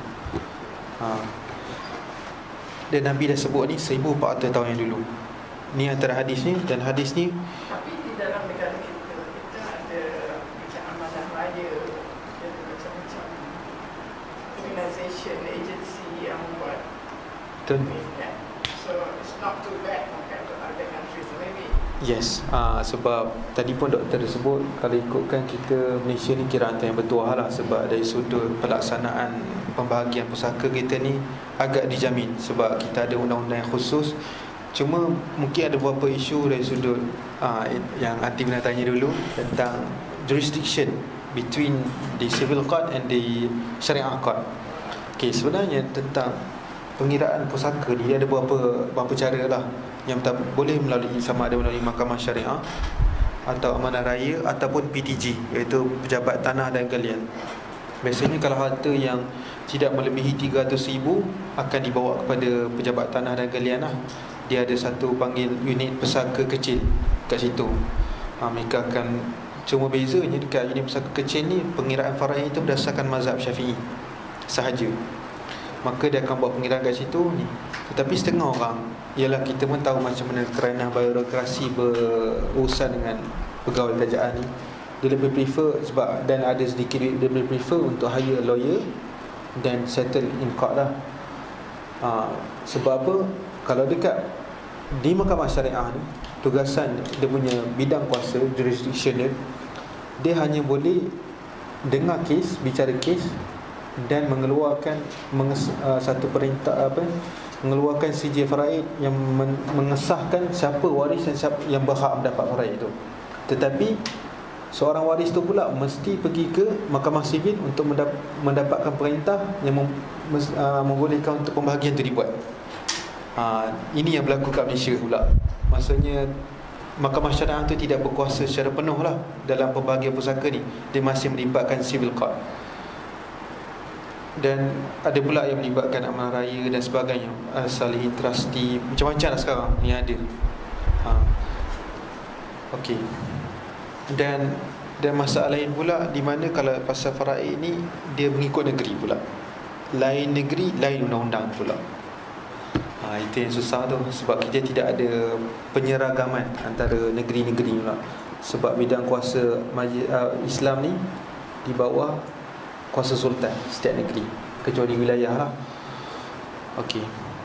Dan Nabi dah sebut ni 1400 tahun yang dulu. Ni antara hadis ni. Dan hadis ni, tapi di dalam negara kita ada macam Amanah Raya dan macam-macam organisation, agency yang buat ni kan. So it's not too bad compared to other countries maybe. yes, sebab tadi pun doktor dah sebut, kalau ikutkan kita Malaysia ni kira antara yang bertuah lah. Sebab dari sudut pelaksanaan pembahagian pusaka kita ni agak dijamin, sebab kita ada undang-undang yang khusus. Cuma mungkin ada beberapa isu dari sudut yang Aunty pernah tanya dulu tentang jurisdiction between the civil court and the syariah court. Okay, sebenarnya tentang pengiraan pusaka ni, dia ada beberapa cara lah. Yang boleh melalui, sama ada melalui mahkamah syariah atau amanah raya ataupun PTG, iaitu pejabat tanah dan galian. Biasanya kalau harta yang tidak melebihi 300,000 akan dibawa kepada pejabat tanah dan galian lah. Dia ada satu panggil unit pesaka kecil kat situ. Mereka akan, cuma bezanya dekat unit pesaka kecil ni, pengiraan faraid itu berdasarkan mazhab Syafi'i sahaja. Maka dia akan buat pengiraan kat situ ni. Tetapi setengah orang, ialah kita pun tahu macam mana kerana birokrasi berurusan dengan pegawai kerajaan ni, dia lebih prefer, sebab dan ada sedikit duit, dia lebih prefer untuk hire lawyer dan settle in court lah. Sebab apa? Kalau dekat di mahkamah syariah ni, tugasan dia punya bidang kuasa, jurisdiction dia hanya boleh dengar kes, bicara kes, dan mengeluarkan satu perintah, mengeluarkan CJ faraid yang mengesahkan siapa waris dan siapa yang berhak mendapat faraid itu. Tetapi seorang waris tu pula mesti pergi ke mahkamah sivil untuk mendapatkan perintah yang membolehkan untuk pembahagian itu dibuat. Ini yang berlaku kat Malaysia pula. Maksudnya mahkamah syariah itu tidak berkuasa secara penuh lah dalam pembahagian pusaka ni. Dia masih melibatkan civil court. Dan ada pula yang melibatkan amanah raya dan sebagainya, salihin trustee, macam-macam lah sekarang yang ada. Okey. Dan masalah lain pula, di mana kalau pasal faraid ni dia mengikut negeri pula. Lain negeri, lain undang-undang pula. Itu yang susah tu, sebab kita tidak ada penyeragaman antara negeri-negeri pula. Sebab bidang kuasa Islam ni di bawah kuasa sultan setiap negeri, kecuali wilayah lah. Okey.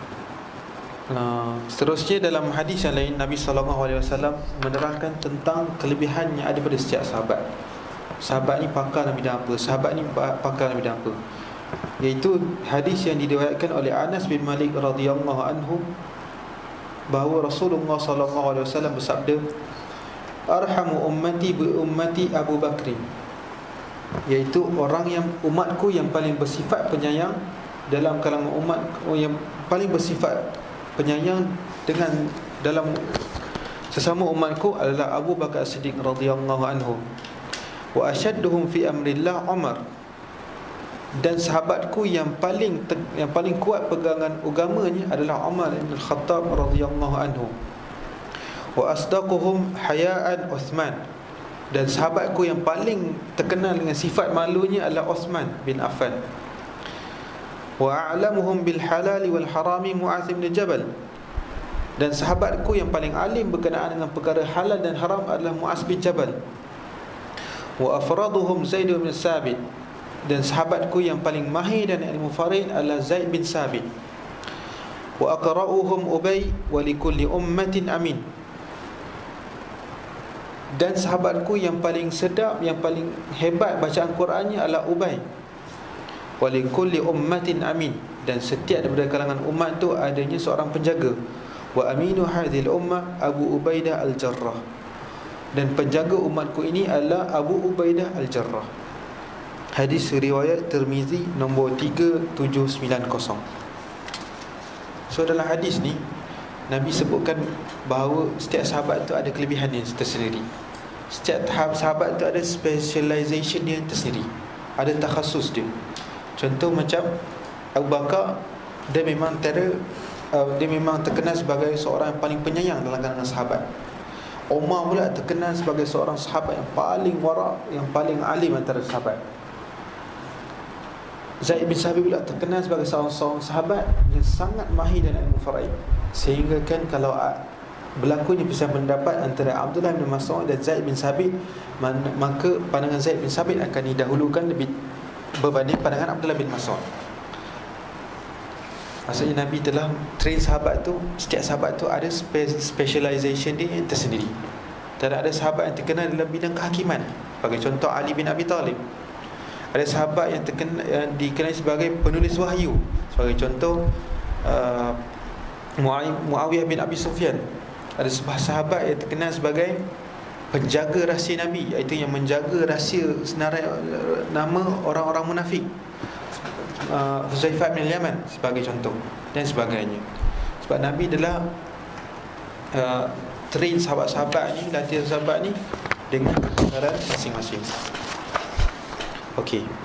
Seterusnya dalam hadis yang lain, Nabi SAW menerangkan tentang kelebihan yang ada pada setiap sahabat. Sahabat ni pakar dalam bidang apa, sahabat ni pakar dalam bidang apa. Iaitu hadis yang diriwayatkan oleh Anas bin Malik radhiyallahu anhu, bahawa Rasulullah SAW bersabda, arhamu ummati bi ummati Abu Bakr, iaitu orang yang umatku yang paling bersifat penyayang dalam kalangan umat, yang paling bersifat penyayang dengan dalam sesama umatku adalah Abu Bakar As-Siddiq radhiyallahu anhu. Wa ashadduhum fi amrillah Umar, dan sahabatku yang paling kuat pegangan agamanya adalah Umar bin Khattab radhiyallahu anhu. Wa asdaquhum hayaan Uthman, dan sahabatku yang paling terkenal dengan sifat malunya adalah Uthman bin Affan. Wa a'lamuhum bil halali wal harami Mu'adz bin Jabal, dan sahabatku yang paling alim berkenaan dengan perkara halal dan haram adalah Mu'adz bin Jabal. Wa afraduhum Zaid bin Sabit, dan sahabatku yang paling mahir dan ilmu farid adalah Zaid bin Sabit. Wa aqra'uhum Ubay, wa likulli ummatin amin, dan sahabatku yang paling sedap, yang paling hebat bacaan Qurannya adalah Ubay. Wa likulli ummatin amin, dan setiap daripada kalangan umat tu adanya seorang penjaga. Wa aminu hadhil ummah Abu Ubaidah al-Jarrah, dan penjaga umatku ini adalah Abu Ubaidah al-Jarrah. Hadis riwayat Tirmizi nombor 3790. So dalam hadis ni Nabi sebutkan bahawa setiap sahabat tu ada kelebihan dia tersendiri. Setiap sahabat tu ada specialization dia tersendiri, ada takhasus dia. Contoh macam Abu Bakar, dia memang terkenal sebagai seorang yang paling penyayang dalam kalangan sahabat. Umar pula terkenal sebagai seorang sahabat yang paling wara', yang paling alim antara sahabat. Zaid bin Sabit pula terkenal sebagai seorang sahabat yang sangat mahir dalam ilmu faraid, sehingga kan kalau berlakunya perselisihan pendapat antara Abdullah bin Mas'ud dan Zaid bin Sabit, maka pandangan Zaid bin Sabit akan didahulukan lebih berbanding pandangan Abdullah bin Mas'ud. Maksudnya Nabi telah train sahabat tu, setiap sahabat tu ada specialization dia yang tersendiri. Dan ada sahabat yang terkenal dalam bidang kehakiman, bagi contoh Ali bin Abi Talib. Ada sahabat yang dikenali sebagai penulis wahyu, sebagai contoh Muawiyah bin Abi Sufyan. Ada sebuah sahabat yang terkenal sebagai penjaga rahsia Nabi, iaitu yang menjaga rahsia senarai nama orang-orang munafik, Huzaifah bin Yaman sebagai contoh, dan sebagainya. Sebab Nabi adalah train sahabat-sahabat ni, latihan sahabat ni dengan kebenaran masing-masing. Okey.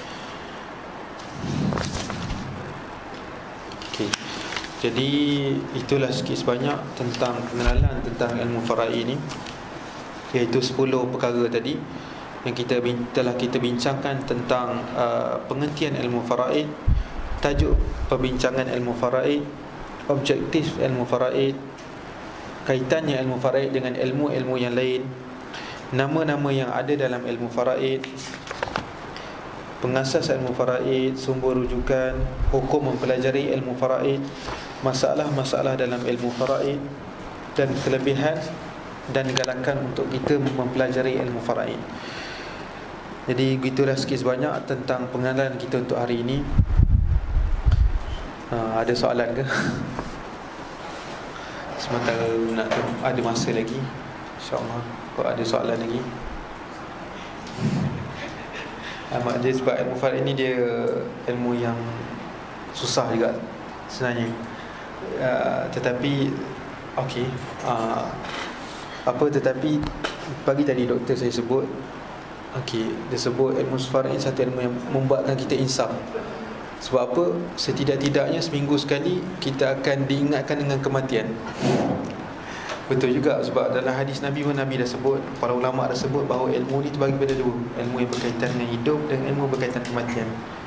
Jadi itulah sikit sebanyak tentang pengenalan tentang ilmu faraid ni, iaitu 10 perkara tadi yang telah kita bincangkan tentang pengertian ilmu faraid, tajuk perbincangan ilmu faraid, objektif ilmu faraid, kaitannya ilmu faraid dengan ilmu-ilmu yang lain, nama-nama yang ada dalam ilmu faraid, pengasas ilmu faraid, sumber rujukan, hukum mempelajari ilmu faraid, masalah-masalah dalam ilmu faraid, dan kelebihan dan galakan untuk kita mempelajari ilmu faraid. Jadi begitulah sikit sebanyak tentang pengenalan kita untuk hari ini. Ada soalan ke? Sementara nak ada masa lagi, InsyaAllah kalau ada soalan lagi. Dia sebab ilmu faraid ni dia ilmu yang susah juga sebenarnya. Tetapi okey, tetapi pagi tadi doktor saya sebut, okey, dia sebut ilmu faraid satu ilmu yang membuatkan kita insaf. Sebab apa? Setidak-tidaknya seminggu sekali kita akan diingatkan dengan kematian. Betul juga, sebab dalam hadis Nabi pun Nabi dah sebut, para ulama dah sebut bahawa ilmu ni terbagi pada dua, ilmu yang berkaitan dengan hidup dan ilmu berkaitan kematian.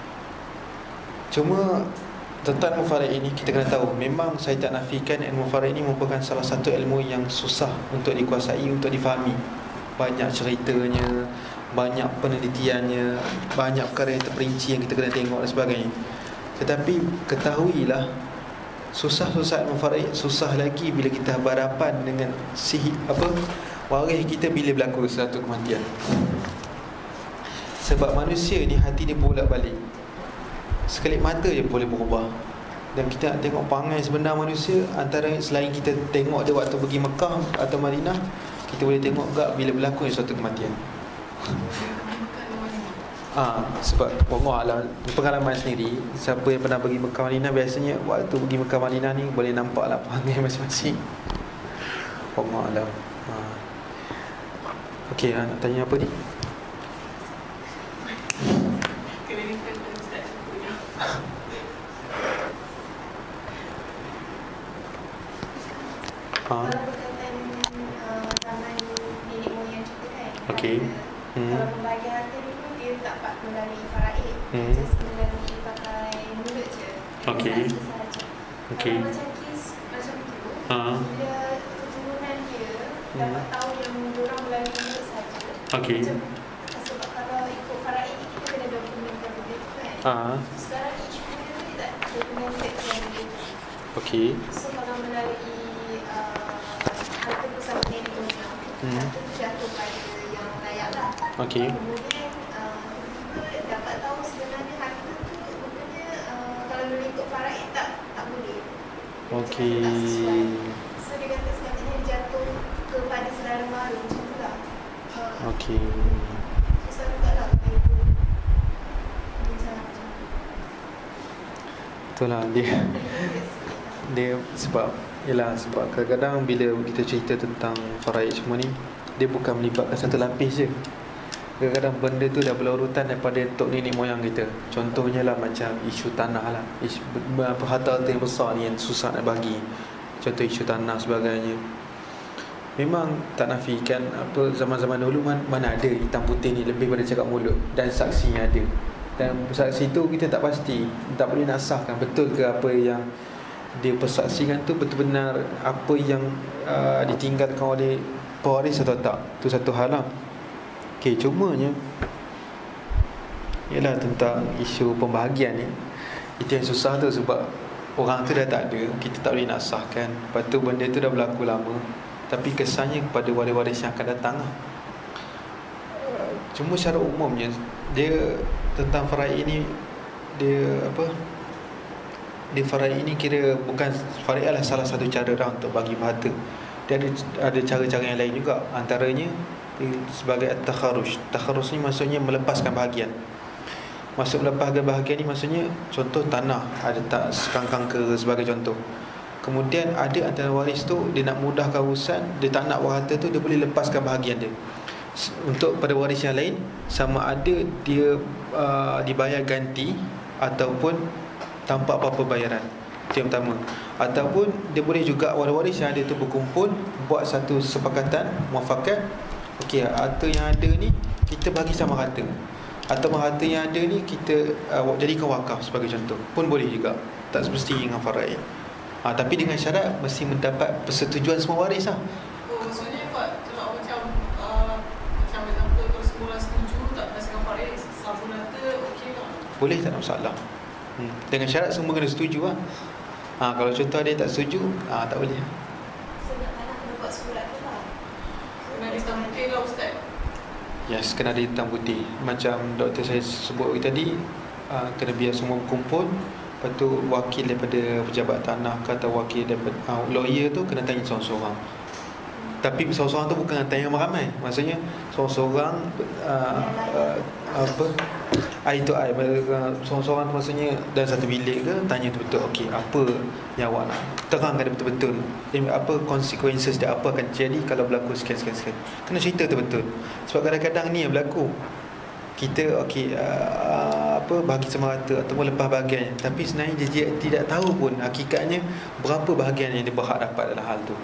Cuma tentang ilmu faraid ini kita kena tahu, memang saya tak nafikan ilmu faraid ini merupakan salah satu ilmu yang susah untuk dikuasai, untuk difahami. Banyak ceritanya, banyak penelitiannya, banyak perkara yang terperinci yang kita kena tengok dan sebagainya. Tetapi ketahuilah, susah-susah ilmu faraid, susah lagi bila kita berhadapan dengan waris kita bila berlaku satu kematian. Sebab manusia ni hati dia bolak-balik, sekelip mata je boleh berubah. Dan kita nak tengok perangai sebenar manusia, antara selain kita tengok dia waktu pergi Mekah atau Madinah, kita boleh tengok tak bila berlaku suatu kematian. Sebab Allah pengalaman sendiri, siapa yang pernah pergi Mekah Madinah, biasanya waktu pergi Mekah Madinah ni boleh nampak lah perangai masing-masing. Allah. Okey, nak tanya apa ni? Kalau berkaitan zaman nenek moyang kita kan, Okey. kalau pembahagian harta ni pun dia tak melalui faraid, just melalui pakai mulut je. Okey. Okey. Kalau macam kes macam tu, bila keturunan dia dapat tahu yang diorang melalui mulut saja. Okey. Sebab kalau ikut faraid ni kita kena dokumentkan benda tu kan. Sekarang isu dia tu dia tak dokumentkan benda tu. Okey. So kalau melalui harta bersama nenek moyang, harta tu jatuh pada yang layak lah. Okey. Kemudian tiba-tiba dapat tahu sebenarnya harta tu rupanya kalau mengikut faraid tak boleh. Okey. Tak sesuai. So dia kata sebenarnya jatuh kepada saudara mara macam tu lah. Okey. Susah juga lah kalau itu macam Itulah dia sebab sebab kadang-kadang bila kita cerita tentang faraid semua ni, dia bukan melibatkan satu lapis je. Kadang-kadang benda tu dah berurutan daripada tok nenek moyang kita. Contohnya lah macam isu tanah lah, harta yang besar ni yang susah nak bagi. Contoh isu tanah sebagainya. Memang tak nafikan apa zaman-zaman dulu mana ada hitam putih ni lebih pada cakap mulut, dan saksinya ada. Dan saksi tu kita tak pasti, tak boleh nak sahkan betul ke apa yang dia persaksikan tu betul-benar apa yang ditinggalkan oleh pewaris atau tak. Tu satu hal lah. Okey, cumanya ialah tentang isu pembahagian ni, itu yang susah tu, sebab orang tu dah tak ada, kita tak boleh nak sahkan. Lepas tu benda tu dah berlaku lama, tapi kesannya kepada waris-waris yang akan datang lah. Cuma secara umumnya dia tentang faraid ini, dia faraid ini kira bukan, faraid adalah salah satu cara dah untuk bagi harta. Dia ada cara-cara yang lain juga. Antaranya sebagai at-takharuj. Takharuj ni maksudnya melepaskan bahagian. Maksud melepaskan bahagian ni maksudnya contoh tanah ada tak sekangkang ke sebagai contoh. Kemudian ada antara waris tu dia nak mudahkan urusan, dia tak nak harta tu, dia boleh lepaskan bahagian dia untuk pada waris yang lain, sama ada dia dibayar ganti ataupun tanpa apa-apa bayaran. Itu yang pertama. Ataupun dia boleh juga waris-waris yang ada tu berkumpul, buat satu sepakatan muafakat. Okey, harta yang ada ni kita bagi sama rata, atau harta yang ada ni kita jadikan wakaf sebagai contoh, pun boleh juga. Tak semesti dengan faraid. Tapi dengan syarat mesti mendapat persetujuan semua waris lah. Maksudnya Pak, kalau macam example kalau semua setuju tak berdasarkan faraid, sabun harta okey tak? Boleh, tak ada masalah. Dengan syarat semua kena setuju lah. Kalau contoh ada yang tak setuju, tak boleh. sebab anak kena buat surat tu lah. Kena hitam putih lah Ustaz. Yes, kena ada hitam putih. Macam doktor saya sebut tadi, kena biar semua berkumpul. Lepas tu wakil daripada pejabat tanah ke atau wakil daripada lawyer tu kena tanya seorang-seorang. Tapi seorang-seorang tu bukan tanya ramai. Maksudnya seorang-seorang seorang-seorang tu maksudnya dalam satu bilik ke, tanya betul-betul okey, apa yang awak nak terangkan betul-betul, apa consequences dia, apa akan terjadi kalau berlaku sekian-sekian. Kena cerita tu betul. Sebab kadang-kadang ni yang berlaku, kita bagi sama rata ataupun lepas bahagian, tapi sebenarnya dia tidak tahu pun hakikatnya berapa bahagian yang dia berhak dapat dalam hal tu.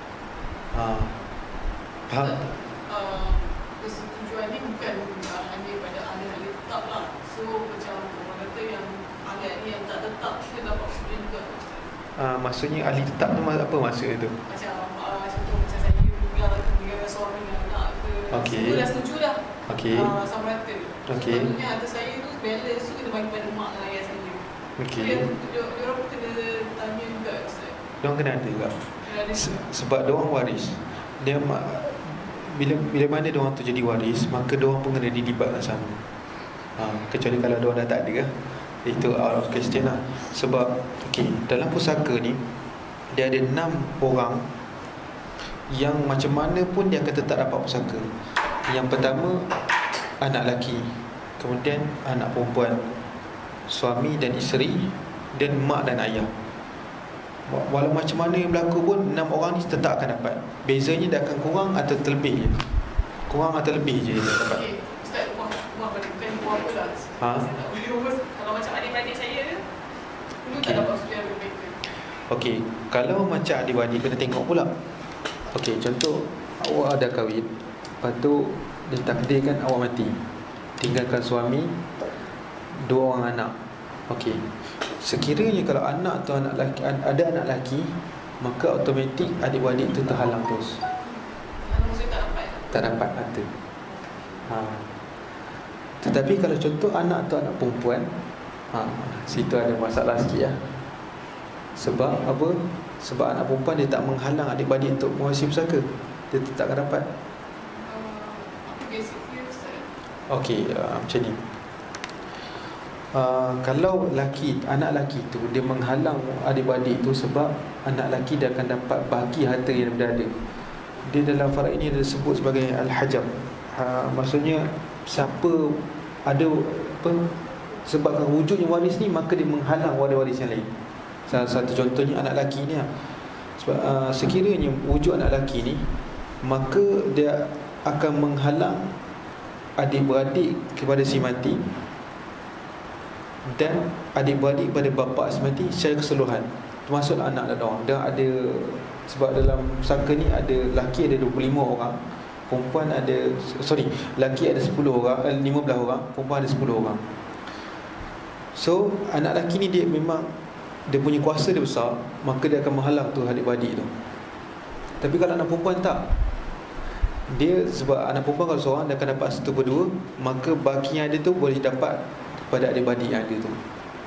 Faham? Persetujuan ni bukan hanya pada ahli-ahli tetap lah. So macam orang kata yang ahli-ahli yang tak tetap, kita dapat persetujuan juga. Maksudnya ahli tetap tu apa maksudnya tu? Macam contoh macam saya meninggal suami dan anak ke, semua dah setuju dah. Sama rata. Sepatutnya harta saya tu balance tu kita bagi pada mak dan ayah saya. Diorang pun kena tanya juga Ustaz. Diorang kena ada juga. Sebab diorang waris. Dia bila mana diorang tu jadi waris, maka diorang pun kena dilibatkan sama. Kecuali kalau diorang dah tak ada, itu out of question lah. Sebab dalam pusaka ni dia ada 6 orang yang macam mana pun dia akan tetap dapat pusaka. Yang pertama, anak lelaki, kemudian anak perempuan, suami dan isteri, dan mak dan ayah. Walau macam mana yang berlaku pun 6 orang ni tetap akan dapat. Bezanya dia akan kurang atau terlebih je. Kurang atau lebih je dia dapat. Okay, Ustaz, buah bukan buah pula. Ha? Saya tak boleh urus. Kalau macam adik-adik saya, dulu tak dapat sudah lebih baik. Okey, kalau macam adik-adik kena tengok pula. Okey, contoh awak ada kahwin, lepas tu ditakdirkan awak mati, tinggalkan suami, 2 orang anak. Okey, sekiranya kalau anak tu anak lelaki, ada anak lelaki, maka automatik adik-adik tu terhalang terus. Maksudnya tak dapat. Tak dapat harta. Tetapi kalau contoh anak tu anak perempuan, situ ada masalah sikit lah. Sebab apa? Sebab anak perempuan dia tak menghalang adik-adik untuk mewarisi pusaka. Dia tetap akan dapat. Apa basic dia, Ustaz? Okey, macam ni. Kalau anak lelaki tu dia menghalang adik-adik tu sebab anak lelaki dia akan dapat bagi harta yang berada. Dia dalam farad ini dia sebut sebagai al-hajab. Maksudnya siapa ada apa, sebabkan wujudnya waris ni, maka dia menghalang waris yang lain. Salah satu contohnya anak lelaki ni lah. Sebab sekiranya wujud anak lelaki ni, maka dia akan menghalang adik-beradik kepada si mati dan adik-beradik kepada bapa si mati secara keseluruhan, termasuk anak dan orang. Dan ada, sebab dalam sangka ni ada lelaki ada 25 orang, perempuan ada, lelaki ada 10 orang, 15 orang, perempuan ada 10 orang. So anak lelaki ni dia memang dia punya kuasa dia besar, maka dia akan menghalang tu adik-beradik tu. Tapi kalau anak perempuan tak, dia sebab anak perempuan kalau seorang dia akan dapat 1/2, maka baki yang ada tu boleh dapat pada adik-beradik yang ada tu.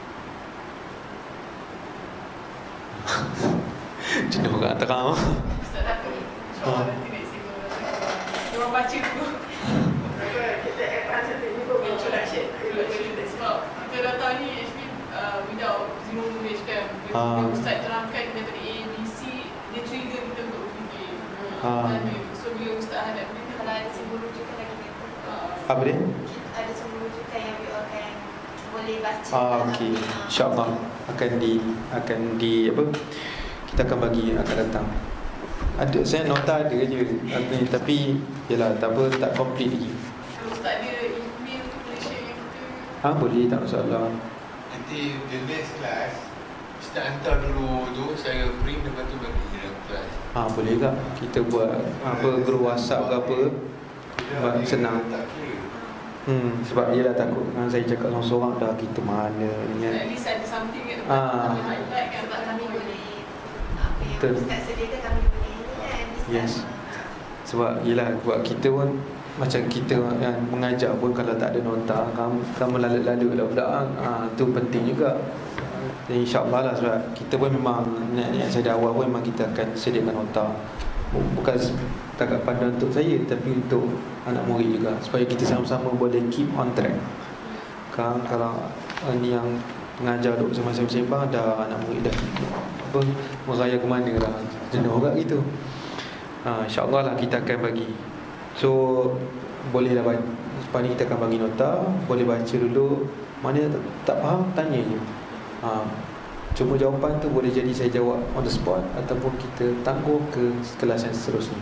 Jenuh orang terang. Ustaz takut. InsyaAllah nanti nak isi dia baca dulu. Kita advance nanti ni pun introduction. Sebab kita dah tahu ni actually without zero knowledge kan. Bila Ustaz terangkan daripada A, B, C, dia trigger kita untuk berfikir. So bila Ustaz hadap ni, Kalau ada sumber rujukan lagi better. Apa dia? Ada sumber rujukan yang we all can boleh baca. Okey, insya-Allah akan di apa? Kita akan bagi akan datang. Ada, saya nota ada je tapi yalah tak apa, tak complete lagi. kalau Ustaz ada email tu boleh share dengan kita. Boleh, tak masalah. Nanti the next class kita hantar dulu tu, saya print lepas tu bagi dalam kelas. Boleh tak? Kita buat apa, group WhatsApp ke apa? Sebab senang. Tak kira. Sebab dia dah takut kan saya cakap seorang-seorang dah kita mana ni kan. At least ada something kat depan. Highlight kan. Sebab kami boleh apa yang Betul. Ustaz sediakan kami boleh ni kan. Yes. Sebab yelah, buat kita pun macam kita yang mengajar pun kalau tak ada nota, kamu lalu-lalu lah budak tu penting juga. Dan insya-Allah lah, sebab kita pun memang niat saya dari awal pun memang kita akan sediakan nota. Bukan setakat pandang untuk saya, tapi untuk anak murid juga, supaya kita sama-sama boleh keep on track. Kan kalau ni yang pengajar duk sama-sama sembang, dah anak murid dah apa meraya ke mana dah, jenuh kat gitu. InsyaAllah lah kita akan bagi. So boleh lah, lepas ni kita akan bagi nota, boleh baca dulu. Mana tak faham, tanya je. Cuma jawapan tu boleh jadi saya jawab on the spot, ataupun kita tangguh ke kelas yang seterusnya.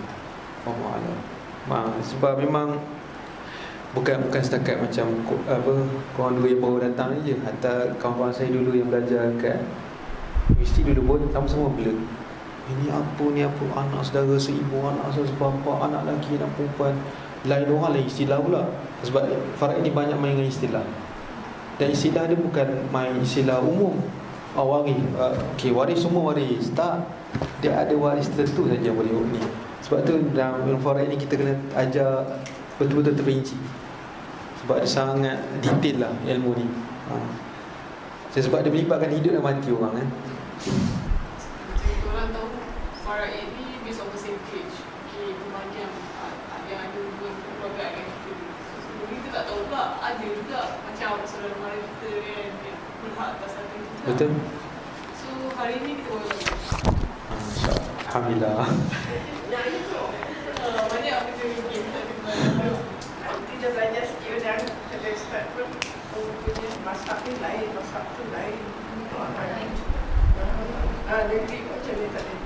Sebab memang bukan setakat macam apa korang dulu yang baru datang je. Hatta kawan-kawan saya dulu yang belajar kat universiti dulu pun sama-sama blur. Ini apa, ni apa, anak saudara seibu, anak saudara sebapa, anak lelaki, anak perempuan. Lain orang lain istilah pula. Sebab Farad ini banyak main dengan istilah. Dan istilah dia bukan main istilah umum. Waris, waris semua waris. Tak, dia ada waris tertentu saja yang boleh ni. Sebab tu dalam ilmu Farad ni kita kena ajar betul-betul terperinci. Sebab dia sangat detail lah ilmu ni. Sebab dia melibatkan hidup dan mati orang kan. Jadi orang tahu Farad ini based on percentage. Okay, pembagian yang ada keluarga dengan kita. Sebelum kita tak tahu pula, ada juga macam saudara mara kita kan, yang berhak atas harta kita. Betul. So hari ni kita boleh InsyaAllah. Alhamdulillah. Yang itu Banyak benda game tak ada belajar. nanti dia belajar skill dan dia start pun punya masak ni lain, masak tu lain. Negeri macam ni tak ada